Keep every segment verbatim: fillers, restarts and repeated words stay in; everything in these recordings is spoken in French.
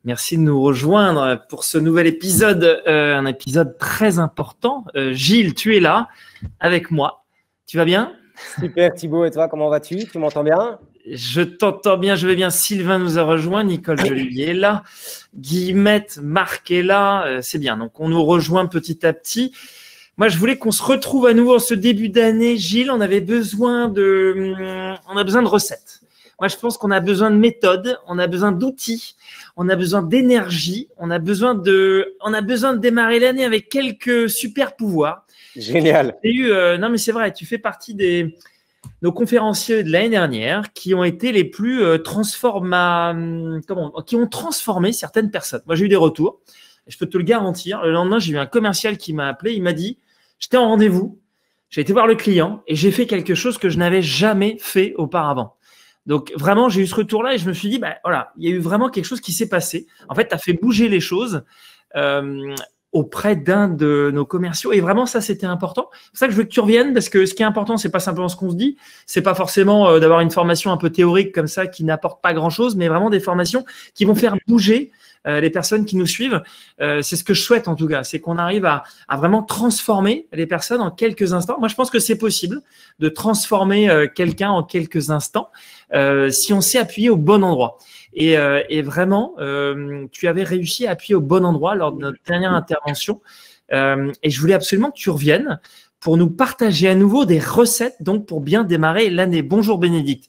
Merci de nous rejoindre pour ce nouvel épisode, euh, un épisode très important. Euh, Gilles, tu es là avec moi. Tu vas bien? Super Thibaut, et toi, comment vas-tu? Tu m'entends bien? Je t'entends bien, je vais bien. Sylvain nous a rejoint, Nicole Joly est là, Guillemette, Marc est là, euh, c'est bien. Donc on nous rejoint petit à petit. Moi, je voulais qu'on se retrouve à nouveau en ce début d'année. Gilles, on avait besoin de, on a besoin de recettes. Moi, je pense qu'on a besoin de méthodes, on a besoin d'outils, on a besoin d'énergie, on a besoin de, on a besoin de démarrer l'année avec quelques super pouvoirs. Génial. J'ai eu, euh, non mais c'est vrai, tu fais partie des nos conférenciers de l'année dernière qui ont été les plus euh, transforma, comment, qui ont transformé certaines personnes. Moi, j'ai eu des retours. Et je peux te le garantir. Le lendemain, j'ai eu un commercial qui m'a appelé. Il m'a dit, j'étais en rendez-vous, j'ai été voir le client et j'ai fait quelque chose que je n'avais jamais fait auparavant. Donc, vraiment, j'ai eu ce retour-là et je me suis dit, bah, voilà, il y a eu vraiment quelque chose qui s'est passé. En fait, tu as fait bouger les choses euh, auprès d'un de nos commerciaux. Et vraiment, ça, c'était important. C'est pour ça que je veux que tu reviennes parce que ce qui est important, c'est pas simplement ce qu'on se dit. C'est pas forcément euh, d'avoir une formation un peu théorique comme ça qui n'apporte pas grand-chose, mais vraiment des formations qui vont faire bouger euh, les personnes qui nous suivent. Euh, c'est ce que je souhaite en tout cas. C'est qu'on arrive à, à vraiment transformer les personnes en quelques instants. Moi, je pense que c'est possible de transformer euh, quelqu'un en quelques instants. Euh, si on s'est appuyé au bon endroit. Et, euh, et vraiment, euh, tu avais réussi à appuyer au bon endroit lors de notre dernière intervention. Euh, et je voulais absolument que tu reviennes pour nous partager à nouveau des recettes donc pour bien démarrer l'année. Bonjour Bénédicte.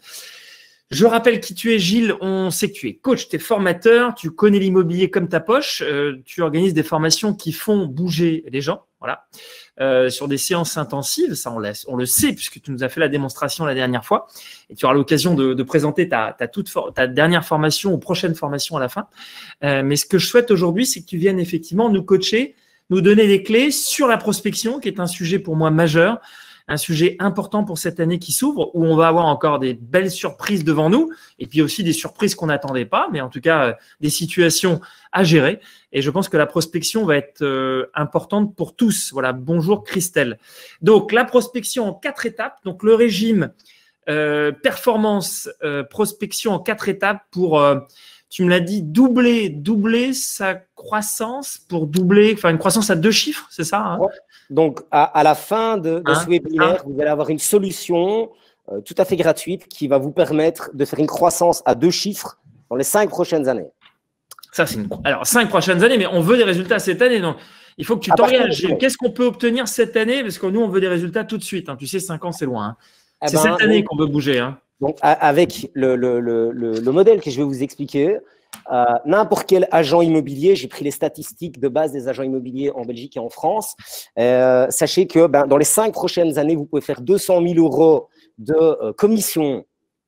Je rappelle qui tu es, Gilles. On sait que tu es coach, tu es formateur, tu connais l'immobilier comme ta poche. Euh, tu organises des formations qui font bouger les gens. Voilà. Euh, sur des séances intensives, ça on, laisse, on le sait puisque tu nous as fait la démonstration la dernière fois et tu auras l'occasion de, de présenter ta, ta, toute for- ta dernière formation ou prochaine formation à la fin. Euh, mais ce que je souhaite aujourd'hui, c'est que tu viennes effectivement nous coacher, nous donner des clés sur la prospection qui est un sujet pour moi majeur, un sujet important pour cette année qui s'ouvre où on va avoir encore des belles surprises devant nous et puis aussi des surprises qu'on n'attendait pas, mais en tout cas euh, des situations à gérer. Et je pense que la prospection va être euh, importante pour tous. Voilà, bonjour Christelle. Donc, la prospection en quatre étapes. Donc, le régime euh, performance euh, prospection en quatre étapes pour, euh, tu me l'as dit, doubler, doubler sa croissance pour doubler, enfin une croissance à deux chiffres, c'est ça hein? Ouais. Donc, à, à la fin de, de hein ce webinaire, vous allez avoir une solution euh, tout à fait gratuite qui va vous permettre de faire une croissance à deux chiffres dans les cinq prochaines années. Ça, c'est une... Alors, cinq prochaines années, mais on veut des résultats cette année. Donc, il faut que tu t'engages. Qu'est-ce qu'on peut obtenir cette année? Parce que nous, on veut des résultats tout de suite. Hein. Tu sais, cinq ans, c'est loin. Hein. Eh c'est ben, cette année donc, qu'on veut bouger. Hein. Donc, avec le, le, le, le, le modèle que je vais vous expliquer, euh, n'importe quel agent immobilier, j'ai pris les statistiques de base des agents immobiliers en Belgique et en France, euh, sachez que ben, dans les cinq prochaines années, vous pouvez faire deux cent mille euros de euh, commission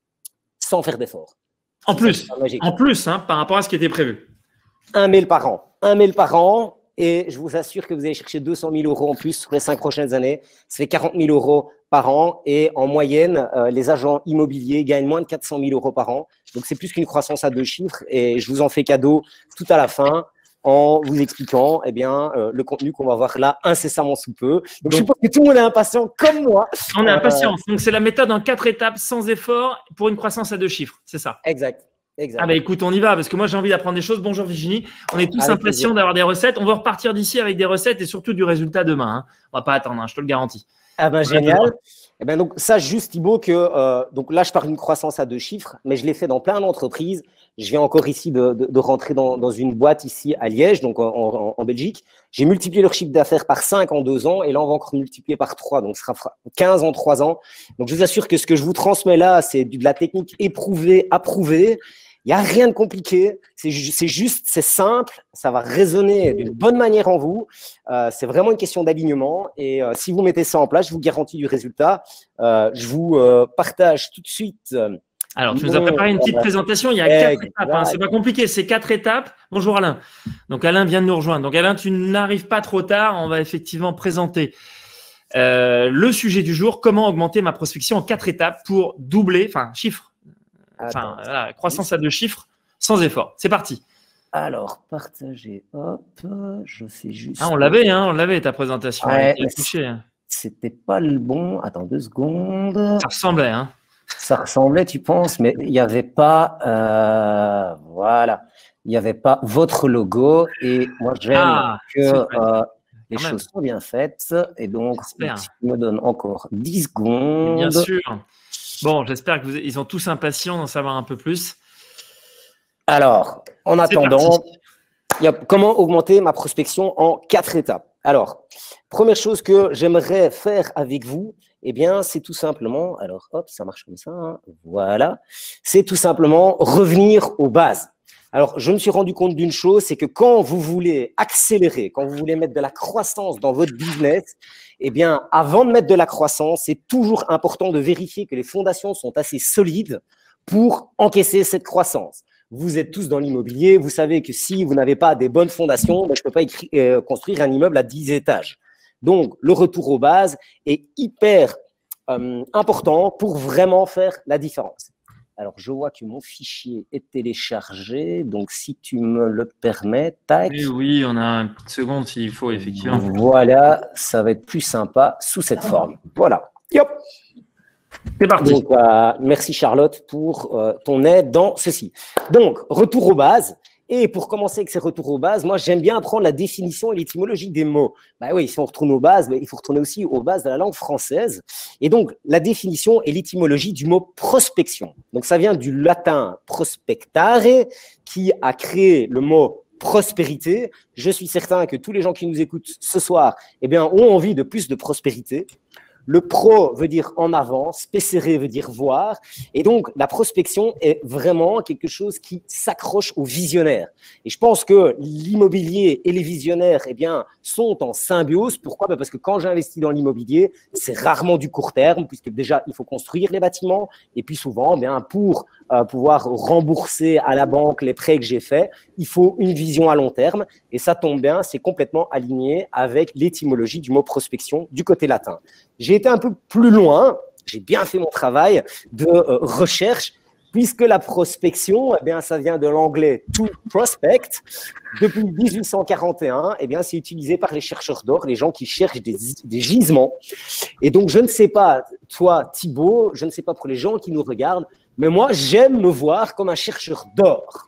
sans faire d'effort. En plus, en plus hein, par rapport à ce qui était prévu. Un mail par an. Un mail par an. Et je vous assure que vous allez chercher deux cent mille euros en plus sur les cinq prochaines années. Ça fait quarante mille euros par an. Et en moyenne, euh, les agents immobiliers gagnent moins de quatre cent mille euros par an. Donc, c'est plus qu'une croissance à deux chiffres. Et je vous en fais cadeau tout à la fin en vous expliquant eh bien, euh, le contenu qu'on va voir là incessamment sous peu. Donc, Donc, je suppose que tout le monde est impatient comme moi. On est impatient. Euh, Donc, c'est la méthode en quatre étapes sans effort pour une croissance à deux chiffres. C'est ça. Exact. Exact. Ah bah écoute, on y va parce que moi j'ai envie d'apprendre des choses. Bonjour Virginie, on est tous avec impatients plaisir. D'avoir des recettes. On va repartir d'ici avec des recettes et surtout du résultat demain. Hein. On va pas attendre, hein, je te le garantis. Ah ben génial. Et ben donc ça juste Thibaut que euh, donc là je parle d'une croissance à deux chiffres, mais je l'ai fait dans plein d'entreprises. Je viens encore ici de, de, de rentrer dans, dans une boîte ici à Liège, donc en, en, en Belgique. J'ai multiplié leur chiffre d'affaires par cinq en deux ans et là on va encore multiplier par trois, donc ce sera quinze en trois ans. Donc je vous assure que ce que je vous transmets là, c'est de la technique éprouvée, approuvée. Il n'y a rien de compliqué, c'est juste, c'est simple, ça va résonner d'une bonne manière en vous. Euh, c'est vraiment une question d'alignement et euh, si vous mettez ça en place, je vous garantis du résultat. Euh, je vous euh, partage tout de suite. Euh, Alors, tu nous as préparé une petite euh, présentation, il y a quatre étapes, hein, c'est pas compliqué, c'est quatre étapes. Bonjour Alain. Donc Alain vient de nous rejoindre. Donc Alain, tu n'arrives pas trop tard, on va effectivement présenter euh, le sujet du jour, comment augmenter ma prospection en quatre étapes pour doubler, enfin chiffre. Enfin, voilà, croissance à deux chiffres, sans effort. C'est parti. Alors, partager, hop, je fais juste… Ah, on l'avait, hein, on l'avait, ta présentation. Ouais, c'était pas le bon… Attends, deux secondes. Ça ressemblait, hein. Ça ressemblait, tu penses, mais il n'y avait pas… Euh, voilà. Il il n'y avait pas votre logo. Et moi, j'aime Ah, que euh, les quand même. choses sont bien faites. Et donc, J'espère. tu me donnes encore dix Et secondes. bien sûr. Bon, j'espère qu'ils sont tous impatients d'en savoir un peu plus. Alors, en C'est attendant, parti. il y a comment augmenter ma prospection en quatre étapes. Alors, première chose que j'aimerais faire avec vous, eh bien, c'est tout simplement, alors hop, ça marche comme ça, hein, voilà, c'est tout simplement revenir aux bases. Alors, je me suis rendu compte d'une chose, c'est que quand vous voulez accélérer, quand vous voulez mettre de la croissance dans votre business, eh bien, avant de mettre de la croissance, c'est toujours important de vérifier que les fondations sont assez solides pour encaisser cette croissance. Vous êtes tous dans l'immobilier, vous savez que si vous n'avez pas des bonnes fondations, ben, je ne peux pas écrire, euh, construire un immeuble à dix étages. Donc, le retour aux bases est hyper euh, important pour vraiment faire la différence. Alors, je vois que mon fichier est téléchargé, donc si tu me le permets, tac. Oui, oui, on a une petite seconde s'il faut, effectivement. Voilà, ça va être plus sympa sous cette forme. Voilà. Yop. C'est parti. Donc, euh, merci Charlotte pour euh, ton aide dans ceci. Donc, retour aux bases. Et pour commencer avec ces retours aux bases, moi, j'aime bien apprendre la définition et l'étymologie des mots. Bah oui, si on retourne aux bases, bah, il faut retourner aussi aux bases de la langue française. Et donc, la définition et l'étymologie du mot prospection. Donc, ça vient du latin prospectare, qui a créé le mot prospérité. Je suis certain que tous les gens qui nous écoutent ce soir, eh bien, ont envie de plus de prospérité. Le pro veut dire en avant, spécérer veut dire voir. Et donc, la prospection est vraiment quelque chose qui s'accroche aux visionnaires. Et je pense que l'immobilier et les visionnaires, eh bien, sont en symbiose. Pourquoi ? Parce que quand j'investis dans l'immobilier, c'est rarement du court terme, puisque déjà, il faut construire les bâtiments. Et puis souvent, eh bien, pour euh, pouvoir rembourser à la banque les prêts que j'ai faits, il faut une vision à long terme. Et ça tombe bien, c'est complètement aligné avec l'étymologie du mot prospection du côté latin. J'ai été un peu plus loin, j'ai bien fait mon travail de euh, recherche, puisque la prospection, eh bien, ça vient de l'anglais to prospect. Depuis dix-huit cent quarante et un, eh bien, c'est utilisé par les chercheurs d'or, les gens qui cherchent des, des gisements. Et donc, je ne sais pas, toi, Thibaut, je ne sais pas pour les gens qui nous regardent, mais moi, j'aime me voir comme un chercheur d'or.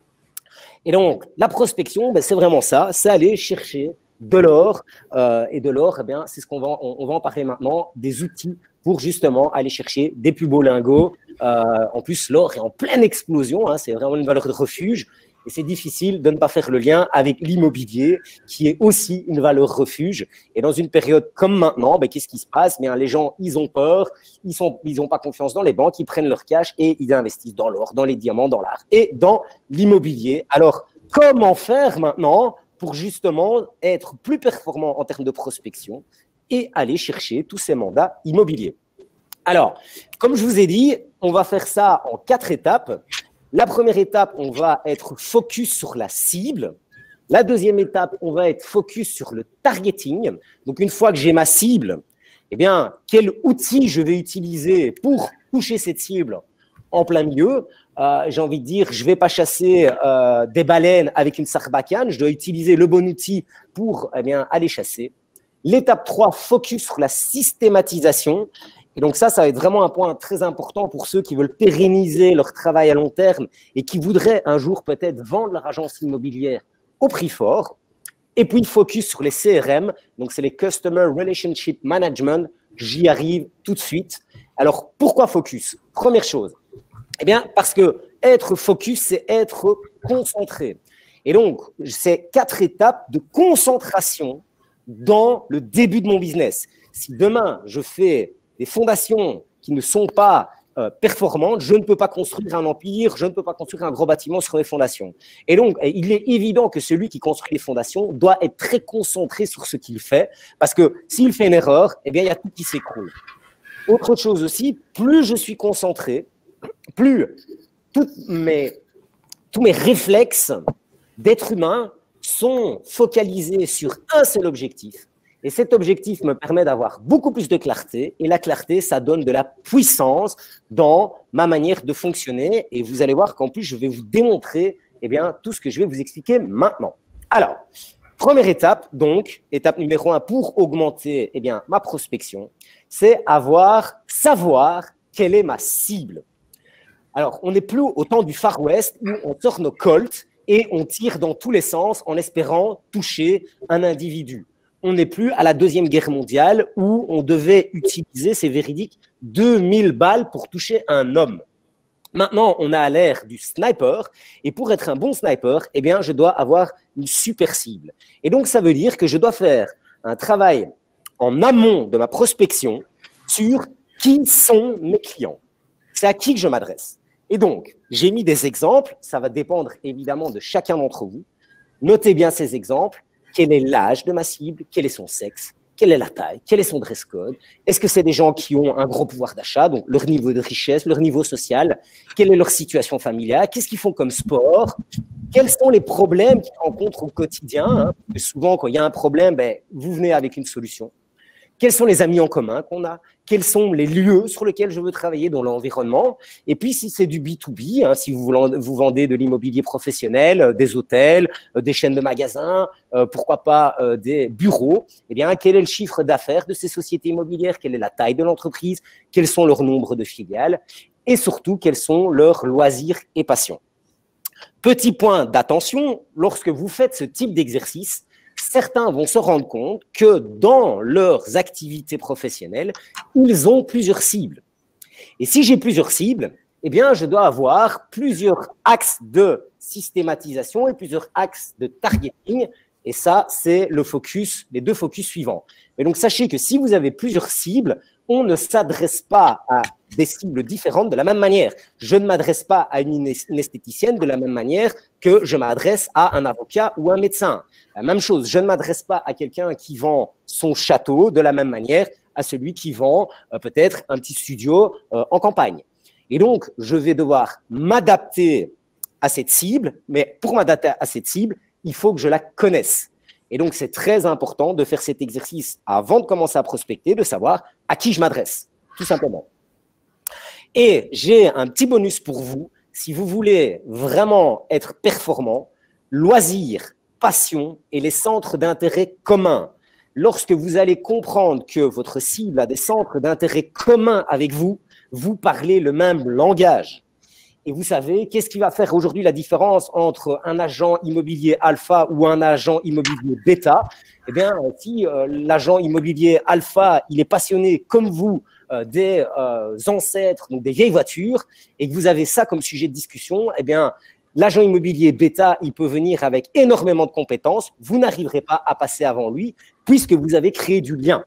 Et donc, la prospection, ben, c'est vraiment ça, c'est aller chercher de l'or. Euh, et de l'or, eh bien, c'est ce qu'on va, on, on va en parler maintenant, des outils pour justement aller chercher des plus beaux lingots. Euh, en plus, l'or est en pleine explosion, hein, c'est vraiment une valeur de refuge. Et c'est difficile de ne pas faire le lien avec l'immobilier, qui est aussi une valeur refuge. Et dans une période comme maintenant, ben, qu'est-ce qui se passe ? Bien, les gens, ils ont peur, ils sont, ils n'ont pas confiance dans les banques, ils prennent leur cash et ils investissent dans l'or, dans les diamants, dans l'art et dans l'immobilier. Alors, comment faire maintenant pour justement être plus performant en termes de prospection et aller chercher tous ces mandats immobiliers? Alors, comme je vous ai dit, on va faire ça en quatre étapes. La première étape, on va être focus sur la cible. La deuxième étape, on va être focus sur le targeting. Donc, une fois que j'ai ma cible, eh bien, quel outil je vais utiliser pour toucher cette cible en plein milieu? Euh, j'ai envie de dire, je ne vais pas chasser euh, des baleines avec une sarbacane. Je dois utiliser le bon outil pour eh bien, aller chasser. L'étape trois, focus sur la systématisation. Et donc ça, ça va être vraiment un point très important pour ceux qui veulent pérenniser leur travail à long terme et qui voudraient un jour peut-être vendre leur agence immobilière au prix fort. Et puis, focus sur les C R M, donc c'est les Customer Relationship Management. J'y arrive tout de suite. Alors, pourquoi focus? Première chose, eh bien, parce que être focus, c'est être concentré. Et donc, c'est quatre étapes de concentration dans le début de mon business. Si demain, je fais des fondations qui ne sont pas euh, performantes, je ne peux pas construire un empire, je ne peux pas construire un gros bâtiment sur les fondations. Et donc, il est évident que celui qui construit les fondations doit être très concentré sur ce qu'il fait, parce que s'il fait une erreur, eh bien, il y a tout qui s'écroule. Autre chose aussi, plus je suis concentré, plus toutes mes, tous mes réflexes d'être humain sont focalisés sur un seul objectif. Et cet objectif me permet d'avoir beaucoup plus de clarté. Et la clarté, ça donne de la puissance dans ma manière de fonctionner. Et vous allez voir qu'en plus, je vais vous démontrer eh bien, tout ce que je vais vous expliquer maintenant. Alors, première étape, donc, étape numéro un pour augmenter eh bien, ma prospection, c'est avoir, savoir quelle est ma cible. Alors, on n'est plus au temps du Far West où on sort nos Colts et on tire dans tous les sens en espérant toucher un individu. On n'est plus à la Deuxième Guerre mondiale où on devait utiliser, c'est véridique, deux mille balles pour toucher un homme. Maintenant, on a l'ère du sniper, et pour être un bon sniper, eh bien, je dois avoir une super cible. Et donc, ça veut dire que je dois faire un travail en amont de ma prospection sur qui sont mes clients. C'est à qui que je m'adresse. Et donc, j'ai mis des exemples, ça va dépendre évidemment de chacun d'entre vous. Notez bien ces exemples. Quel est l'âge de ma cible? Quel est son sexe? Quelle est la taille? Quel est son dress code? Est-ce que c'est des gens qui ont un gros pouvoir d'achat, donc leur niveau de richesse, leur niveau social? Quelle est leur situation familiale? Qu'est-ce qu'ils font comme sport? Quels sont les problèmes qu'ils rencontrent au quotidien, hein? Souvent, quand il y a un problème, ben, vous venez avec une solution. Quels sont les amis en commun qu'on a? Quels sont les lieux sur lesquels je veux travailler dans l'environnement? Et puis, si c'est du B deux B, hein, si vous, vous vendez de l'immobilier professionnel, euh, des hôtels, euh, des chaînes de magasins, euh, pourquoi pas euh, des bureaux, eh bien, quel est le chiffre d'affaires de ces sociétés immobilières? Quelle est la taille de l'entreprise? Quels sont leurs nombres de filiales? Et surtout, quels sont leurs loisirs et passions? Petit point d'attention, lorsque vous faites ce type d'exercice, certains vont se rendre compte que dans leurs activités professionnelles, ils ont plusieurs cibles. Et si j'ai plusieurs cibles, eh bien, je dois avoir plusieurs axes de systématisation et plusieurs axes de targeting. Et ça, c'est le focus, les deux focus suivants. Et donc, sachez que si vous avez plusieurs cibles, on ne s'adresse pas à des cibles différentes de la même manière. Je ne m'adresse pas à une esthéticienne de la même manière que je m'adresse à un avocat ou un médecin. La même chose, je ne m'adresse pas à quelqu'un qui vend son château de la même manière à celui qui vend euh, peut-être un petit studio euh, en campagne. Et donc, je vais devoir m'adapter à cette cible, mais pour m'adapter à cette cible, il faut que je la connaisse. Et donc, c'est très important de faire cet exercice avant de commencer à prospecter, de savoir à qui je m'adresse, tout simplement. Et j'ai un petit bonus pour vous, si vous voulez vraiment être performant, loisirs, passion et les centres d'intérêt communs. Lorsque vous allez comprendre que votre cible a des centres d'intérêt communs avec vous, vous parlez le même langage. Et vous savez, qu'est-ce qui va faire aujourd'hui la différence entre un agent immobilier alpha ou un agent immobilier bêta? Eh bien, si euh, l'agent immobilier alpha, il est passionné comme vous euh, des euh, ancêtres, donc des vieilles voitures, et que vous avez ça comme sujet de discussion, eh bien, l'agent immobilier bêta, il peut venir avec énormément de compétences. Vous n'arriverez pas à passer avant lui puisque vous avez créé du lien.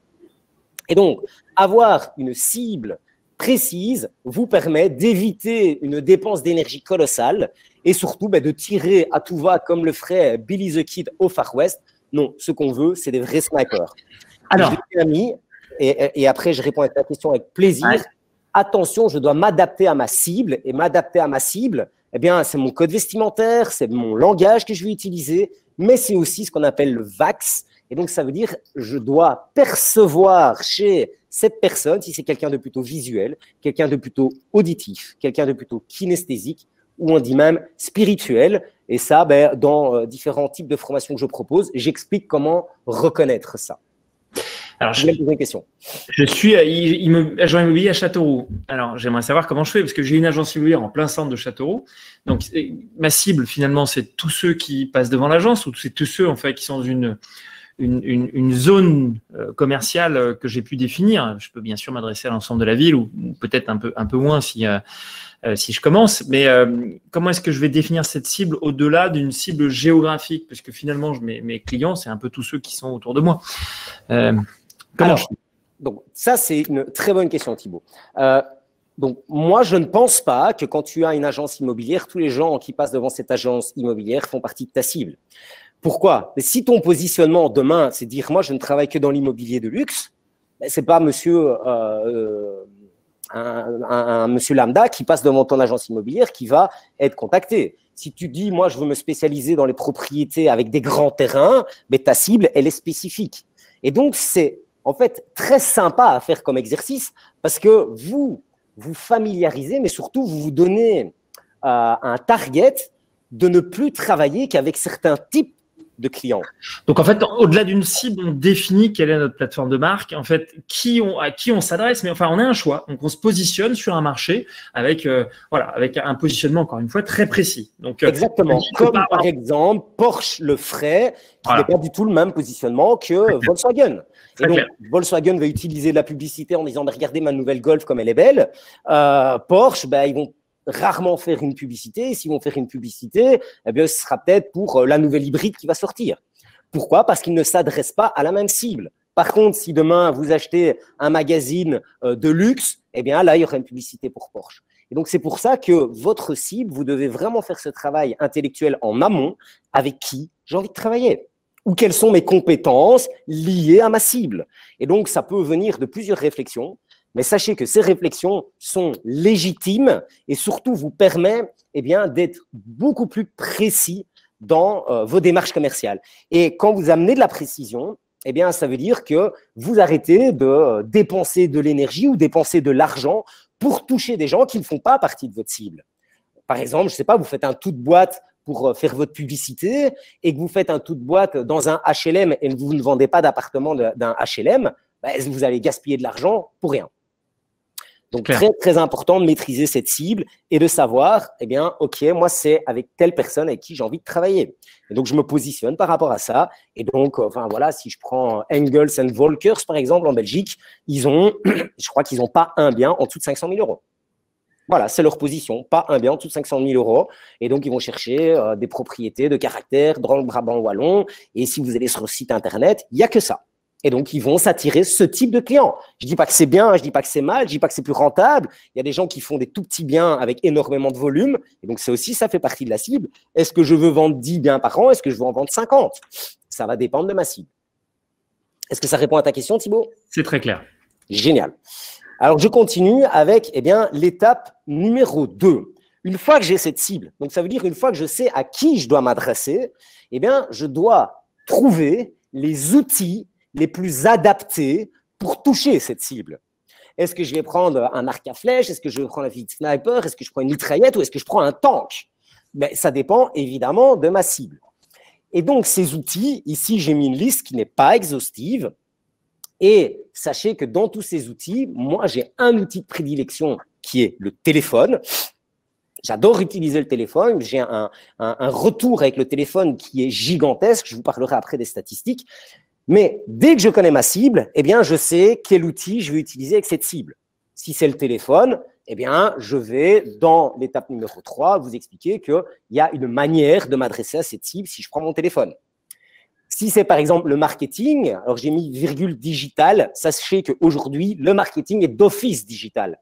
Et donc, avoir une cible précise vous permet d'éviter une dépense d'énergie colossale et surtout ben, de tirer à tout va comme le ferait Billy the Kid au Far West. Non, ce qu'on veut, c'est des vrais snipers. Alors, je mis, et, et après, je réponds à ta question avec plaisir. Ouais. Attention, je dois m'adapter à ma cible et m'adapter à ma cible, eh bien, c'est mon code vestimentaire, c'est mon langage que je vais utiliser, mais c'est aussi ce qu'on appelle le V A X. Et donc, ça veut dire je dois percevoir chez cette personne, si c'est quelqu'un de plutôt visuel, quelqu'un de plutôt auditif, quelqu'un de plutôt kinesthésique, ou on dit même spirituel. Et ça, ben, dans euh, différents types de formations que je propose, j'explique comment reconnaître ça. Alors, je, une question. je suis agent immobilier à Châteauroux. Alors, j'aimerais savoir comment je fais, parce que j'ai une agence immobilière en plein centre de Châteauroux. Donc, ma cible, finalement, c'est tous ceux qui passent devant l'agence, ou c'est tous ceux, en fait, qui sont dans une, une, une, une zone commerciale que j'ai pu définir. Je peux bien sûr m'adresser à l'ensemble de la ville, ou peut-être un peu, un peu moins si, euh, si je commence. Mais euh, comment est-ce que je vais définir cette cible au-delà d'une cible géographique? Parce que finalement, je, mes, mes clients, c'est un peu tous ceux qui sont autour de moi. Euh, Comment Alors, donc, ça, c'est une très bonne question, Thibaut. Euh, donc, moi, je ne pense pas que quand tu as une agence immobilière, tous les gens qui passent devant cette agence immobilière font partie de ta cible. Pourquoi? Mais si ton positionnement demain, c'est de dire, moi, je ne travaille que dans l'immobilier de luxe, ben, c'est pas monsieur, euh, un, un, un monsieur lambda qui passe devant ton agence immobilière qui va être contacté. Si tu dis, moi, je veux me spécialiser dans les propriétés avec des grands terrains, mais ta cible, elle est spécifique. Et donc, c'est en fait très sympa à faire comme exercice parce que vous vous familiarisez, mais surtout, vous vous donnez euh, un target de ne plus travailler qu'avec certains types de clients. Donc, en fait, au-delà d'une cible, on définit quelle est notre plateforme de marque, en fait, qui on, à qui on s'adresse, mais enfin, on a un choix. Donc, on se positionne sur un marché avec, euh, voilà, avec un positionnement, encore une fois, très précis. Donc, exactement. Comme par avoir... exemple, Porsche le ferait, qui voilà. n'est pas du tout le même positionnement que Volkswagen. Et donc, Volkswagen va utiliser de la publicité en disant, regardez ma nouvelle Golf comme elle est belle. Euh, Porsche, ben, ils vont rarement faire une publicité. Et s'ils vont faire une publicité, eh bien, ce sera peut-être pour la nouvelle hybride qui va sortir. Pourquoi? Parce qu'ils ne s'adressent pas à la même cible. Par contre, si demain, vous achetez un magazine de luxe, eh bien, là, il y aura une publicité pour Porsche. Et donc, c'est pour ça que votre cible, vous devez vraiment faire ce travail intellectuel en amont. Avec qui j'ai envie de travailler? Ou quelles sont mes compétences liées à ma cible? Et donc, ça peut venir de plusieurs réflexions. Mais sachez que ces réflexions sont légitimes et surtout vous permettent eh bien, d'être beaucoup plus précis dans euh, vos démarches commerciales. Et quand vous amenez de la précision, eh bien, ça veut dire que vous arrêtez de euh, dépenser de l'énergie ou dépenser de l'argent pour toucher des gens qui ne font pas partie de votre cible. Par exemple, je ne sais pas, vous faites un tout de boîte pour euh, faire votre publicité et que vous faites un tout de boîte dans un H L M et que vous ne vendez pas d'appartement d'un H L M, ben, vous allez gaspiller de l'argent pour rien. Donc, très, très important de maîtriser cette cible et de savoir, eh bien, OK, moi, c'est avec telle personne avec qui j'ai envie de travailler. Et donc, je me positionne par rapport à ça. Et donc, enfin, voilà, si je prends Engels and Volkers, par exemple, en Belgique, ils ont, je crois qu'ils n'ont pas un bien en dessous de cinq cent mille euros. Voilà, c'est leur position, pas un bien en dessous de cinq cent mille euros. Et donc, ils vont chercher euh, des propriétés de caractère dans le Brabant wallon. Et si vous allez sur le site Internet, il n'y a que ça. Et donc, ils vont s'attirer ce type de clients. Je ne dis pas que c'est bien, je ne dis pas que c'est mal, je ne dis pas que c'est plus rentable. Il y a des gens qui font des tout petits biens avec énormément de volume. Et donc, c'est aussi, ça fait partie de la cible. Est-ce que je veux vendre dix biens par an? Est-ce que je veux en vendre cinquante? Ça va dépendre de ma cible. Est-ce que ça répond à ta question, Thibaut? C'est très clair. Génial. Alors, je continue avec eh bien, l'étape numéro deux. Une fois que j'ai cette cible, donc ça veut dire une fois que je sais à qui je dois m'adresser, eh bien, je dois trouver les outils les plus adaptés pour toucher cette cible. Est-ce que je vais prendre un arc à flèche? Est-ce que je vais prendre un fusil sniper? Est-ce que je prends une mitraillette? Ou est-ce que je prends un tank? Ben, ça dépend évidemment de ma cible. Et donc, ces outils, ici, j'ai mis une liste qui n'est pas exhaustive. Et sachez que dans tous ces outils, moi, j'ai un outil de prédilection qui est le téléphone. J'adore utiliser le téléphone. J'ai un, un, un retour avec le téléphone qui est gigantesque. Je vous parlerai après des statistiques. Mais dès que je connais ma cible, eh bien, je sais quel outil je vais utiliser avec cette cible. Si c'est le téléphone, eh bien, je vais, dans l'étape numéro trois, vous expliquer qu'il y a une manière de m'adresser à cette cible si je prends mon téléphone. Si c'est par exemple le marketing, alors j'ai mis virgule digital, sachez qu'aujourd'hui, le marketing est d'office digital.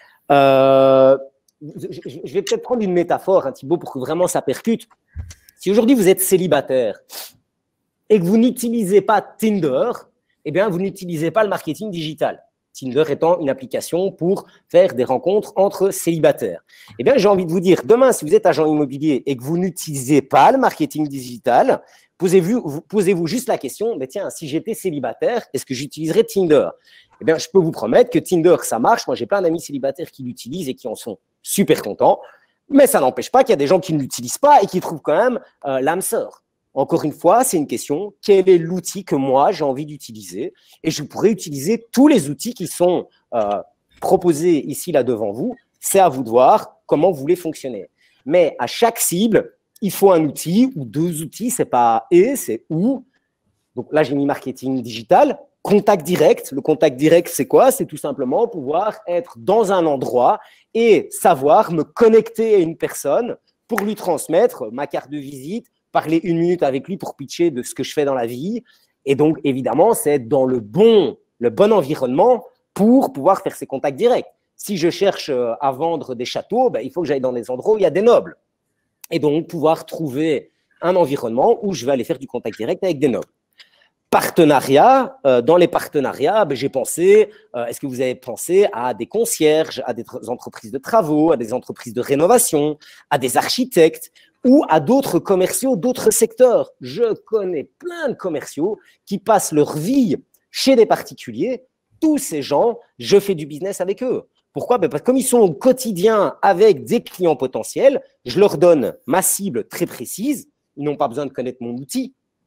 Euh, je, je vais peut-être prendre une métaphore, hein, Thibaut, pour que vraiment ça percute. Si aujourd'hui vous êtes célibataire, et que vous n'utilisez pas Tinder, eh bien, vous n'utilisez pas le marketing digital. Tinder étant une application pour faire des rencontres entre célibataires. Eh bien, j'ai envie de vous dire, demain, si vous êtes agent immobilier et que vous n'utilisez pas le marketing digital, posez-vous posez-vous juste la question, mais tiens, si j'étais célibataire, est-ce que j'utiliserais Tinder? Eh bien, je peux vous promettre que Tinder, ça marche. Moi, j'ai plein d'amis célibataires qui l'utilisent et qui en sont super contents. Mais ça n'empêche pas qu'il y a des gens qui ne l'utilisent pas et qui trouvent quand même euh, l'âme sœur. Encore une fois, c'est une question, quel est l'outil que moi j'ai envie d'utiliser? Et je pourrais utiliser tous les outils qui sont euh, proposés ici, là, devant vous. C'est à vous de voir comment vous voulez fonctionner. Mais à chaque cible, il faut un outil ou deux outils, c'est pas « et », c'est « ou ». Donc là, j'ai mis marketing digital. Contact direct. Le contact direct, c'est quoi? C'est tout simplement pouvoir être dans un endroit et savoir me connecter à une personne pour lui transmettre ma carte de visite, parler une minute avec lui pour pitcher de ce que je fais dans la vie. Et donc, évidemment, c'est être dans le bon, le bon environnement pour pouvoir faire ces contacts directs. Si je cherche à vendre des châteaux, ben, il faut que j'aille dans des endroits où il y a des nobles. Et donc, pouvoir trouver un environnement où je vais aller faire du contact direct avec des nobles. Partenariat, euh, dans les partenariats, ben, j'ai pensé, euh, est-ce que vous avez pensé à des concierges, à des entreprises de travaux, à des entreprises de rénovation, à des architectes ou à d'autres commerciaux, d'autres secteurs? Je connais plein de commerciaux qui passent leur vie chez des particuliers. Tous ces gens, je fais du business avec eux. Pourquoi? Ben parce que comme ils sont au quotidien avec des clients potentiels, je leur donne ma cible très précise. Ils n'ont pas besoin de connaître mon outil.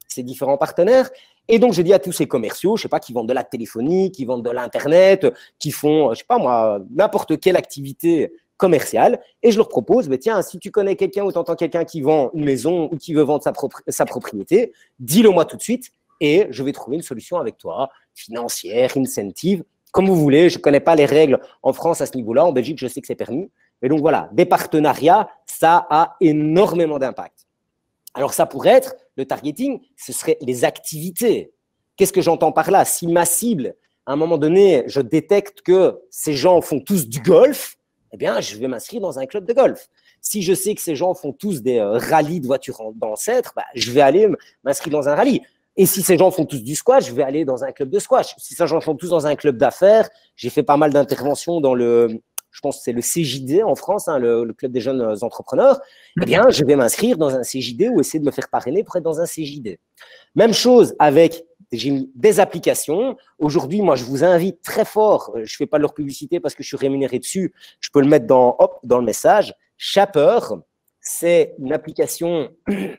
ces différents partenaires. Et donc, je dis à tous ces commerciaux, je sais pas, qui vendent de la téléphonie, qui vendent de l'Internet, qui font, je sais pas moi, n'importe quelle activité commerciale. Et je leur propose, bah, tiens, si tu connais quelqu'un ou tu entends quelqu'un qui vend une maison ou qui veut vendre sa, propri sa propriété, dis-le moi tout de suite et je vais trouver une solution avec toi, financière, incentive, comme vous voulez. Je ne connais pas les règles en France à ce niveau-là. En Belgique, je sais que c'est permis. Mais donc voilà, des partenariats, ça a énormément d'impact. Alors ça pourrait être, le targeting, ce serait les activités. Qu'est-ce que j'entends par là? Si ma cible, à un moment donné, je détecte que ces gens font tous du golf, eh bien, je vais m'inscrire dans un club de golf. Si je sais que ces gens font tous des euh, rallyes de voitures d'ancêtres, bah, je vais aller m'inscrire dans un rallye. Et si ces gens font tous du squash, je vais aller dans un club de squash. Si ces gens font tous dans un club d'affaires, j'ai fait pas mal d'interventions dans le, je pense que c'est le C J D en France, hein, le, le club des jeunes entrepreneurs, eh bien, je vais m'inscrire dans un C J D ou essayer de me faire parrainer pour être dans un C J D. Même chose avec j'ai mis des applications. Aujourd'hui, moi, je vous invite très fort, je ne fais pas de leur publicité parce que je suis rémunéré dessus, je peux le mettre dans, hop, dans le message. Shapper, c'est une application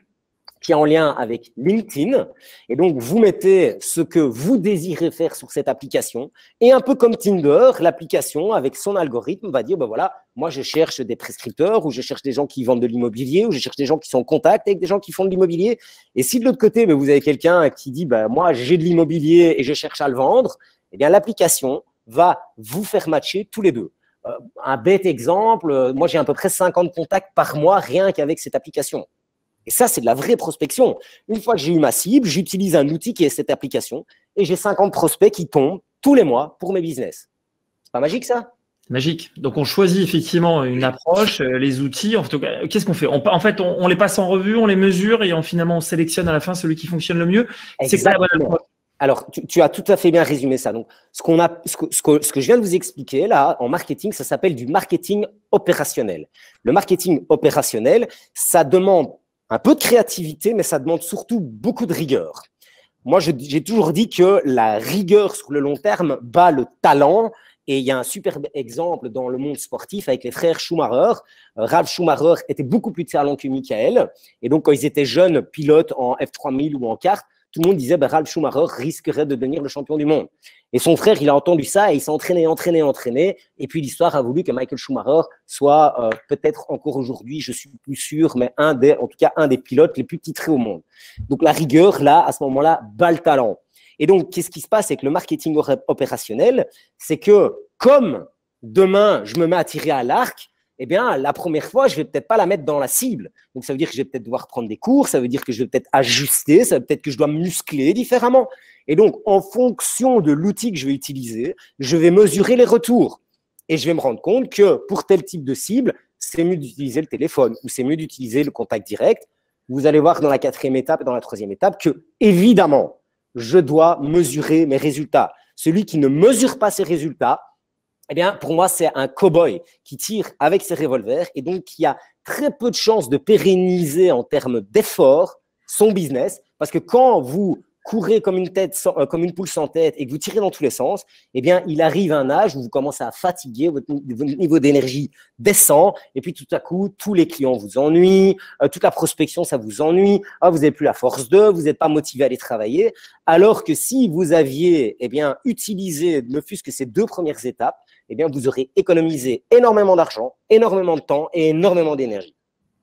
qui est en lien avec LinkedIn. Et donc, vous mettez ce que vous désirez faire sur cette application. Et un peu comme Tinder, l'application, avec son algorithme, va dire, ben voilà, moi, je cherche des prescripteurs ou je cherche des gens qui vendent de l'immobilier ou je cherche des gens qui sont en contact avec des gens qui font de l'immobilier. Et si de l'autre côté, ben, vous avez quelqu'un qui dit, ben, moi, j'ai de l'immobilier et je cherche à le vendre, eh bien, l'application va vous faire matcher tous les deux. Euh, un bête exemple, euh, moi, j'ai à peu près cinquante contacts par mois rien qu'avec cette application. Et ça, c'est de la vraie prospection. Une fois que j'ai eu ma cible, j'utilise un outil qui est cette application et j'ai cinquante prospects qui tombent tous les mois pour mes business. C'est pas magique, ça? Magique. Donc, on choisit effectivement une approche, les outils. En tout cas, qu'est-ce qu'on fait? on, En fait, on, on les passe en revue, on les mesure et on, finalement, on sélectionne à la fin celui qui fonctionne le mieux. C'est quoi la bonne approche? Alors, tu, tu as tout à fait bien résumé ça. Donc, ce, qu'on a, ce, que, ce, que, ce que je viens de vous expliquer là, en marketing, ça s'appelle du marketing opérationnel. Le marketing opérationnel, ça demande un peu de créativité, mais ça demande surtout beaucoup de rigueur. Moi, j'ai toujours dit que la rigueur sur le long terme bat le talent. Et il y a un superbe exemple dans le monde sportif avec les frères Schumacher. Euh, Ralf Schumacher était beaucoup plus de talent que Michael. Et donc, quand ils étaient jeunes pilotes en F trois mille ou en kart, tout le monde disait ben, Ralf Schumacher risquerait de devenir le champion du monde. Et son frère, il a entendu ça et il s'est entraîné, entraîné, entraîné. Et puis, l'histoire a voulu que Michael Schumacher soit euh, peut-être encore aujourd'hui, je suis plus sûr, mais un des, en tout cas, un des pilotes les plus titrés au monde. Donc, la rigueur, là, à ce moment-là, bat le talent. Et donc, qu'est-ce qui se passe avec le marketing opérationnel? C'est que comme demain, je me mets à tirer à l'arc, eh bien, la première fois, je ne vais peut-être pas la mettre dans la cible. Donc, ça veut dire que je vais peut-être devoir prendre des cours, ça veut dire que je vais peut-être ajuster, ça veut peut-être que je dois muscler différemment. Et donc, en fonction de l'outil que je vais utiliser, je vais mesurer les retours. Et je vais me rendre compte que pour tel type de cible, c'est mieux d'utiliser le téléphone ou c'est mieux d'utiliser le contact direct. Vous allez voir dans la quatrième étape et dans la troisième étape que, évidemment, je dois mesurer mes résultats. Celui qui ne mesure pas ses résultats, eh bien, pour moi, c'est un cow-boy qui tire avec ses revolvers et donc qui a très peu de chances de pérenniser en termes d'effort son business. Parce que quand vous courez comme une, tête sans, euh, comme une poule sans tête et que vous tirez dans tous les sens, eh bien, il arrive un âge où vous commencez à fatiguer, votre, votre niveau d'énergie descend et puis tout à coup, tous les clients vous ennuient, euh, toute la prospection, ça vous ennuie, ah, vous n'avez plus la force d'eux, vous n'êtes pas motivé à aller travailler. Alors que si vous aviez eh bien, utilisé ne fût-ce que ces deux premières étapes, eh bien, vous aurez économisé énormément d'argent, énormément de temps et énormément d'énergie.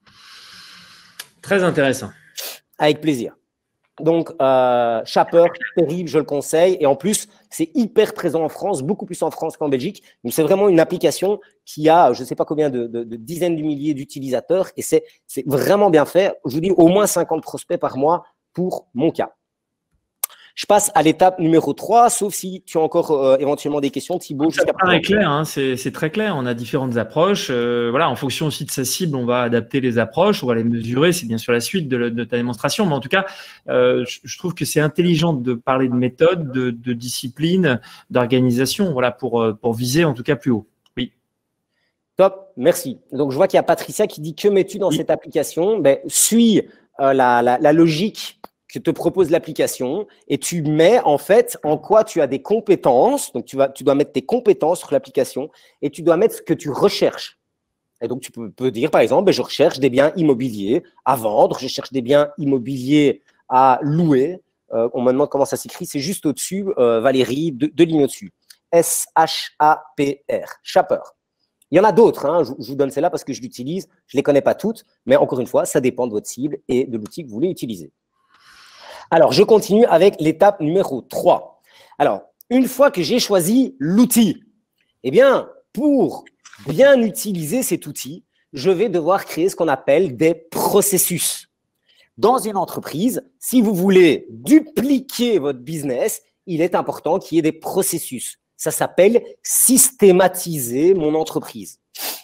Très intéressant. Avec plaisir. Donc, euh, Shapper, terrible, je le conseille. Et en plus, c'est hyper présent en France, beaucoup plus en France qu'en Belgique. Donc, c'est vraiment une application qui a, je ne sais pas combien de, de, de dizaines de milliers d'utilisateurs. Et c'est vraiment bien fait. Je vous dis, au moins cinquante prospects par mois pour mon cas. Je passe à l'étape numéro trois, sauf si tu as encore euh, éventuellement des questions, Thibaut. C'est très clair, hein, c'est très clair. On a différentes approches. Euh, voilà, en fonction aussi de sa cible, on va adapter les approches, on va les mesurer. C'est bien sûr la suite de, de ta démonstration. Mais en tout cas, euh, je, je trouve que c'est intelligent de parler de méthode, de, de discipline, d'organisation, voilà, pour, pour viser en tout cas plus haut. Oui. Top, merci. Donc, je vois qu'il y a Patricia qui dit « Que mets-tu dans oui. cette application ?» Ben, suis euh, la, la, la logique que te propose l'application et tu mets en fait en quoi tu as des compétences. Donc, tu, vas, tu dois mettre tes compétences sur l'application et tu dois mettre ce que tu recherches. Et donc, tu peux, peux dire, par exemple, ben, je recherche des biens immobiliers à vendre, je cherche des biens immobiliers à louer. Euh, on me demande comment ça s'écrit. C'est juste au-dessus, euh, Valérie, deux, deux lignes au-dessus. S H A P R, Shapr. Il y en a d'autres, hein. je, je vous donne celle-là parce que je l'utilise. Je ne les connais pas toutes, mais encore une fois, ça dépend de votre cible et de l'outil que vous voulez utiliser. Alors, je continue avec l'étape numéro trois. Alors, une fois que j'ai choisi l'outil, eh bien, pour bien utiliser cet outil, je vais devoir créer ce qu'on appelle des processus. Dans une entreprise, si vous voulez dupliquer votre business, il est important qu'il y ait des processus. Ça s'appelle systématiser mon entreprise.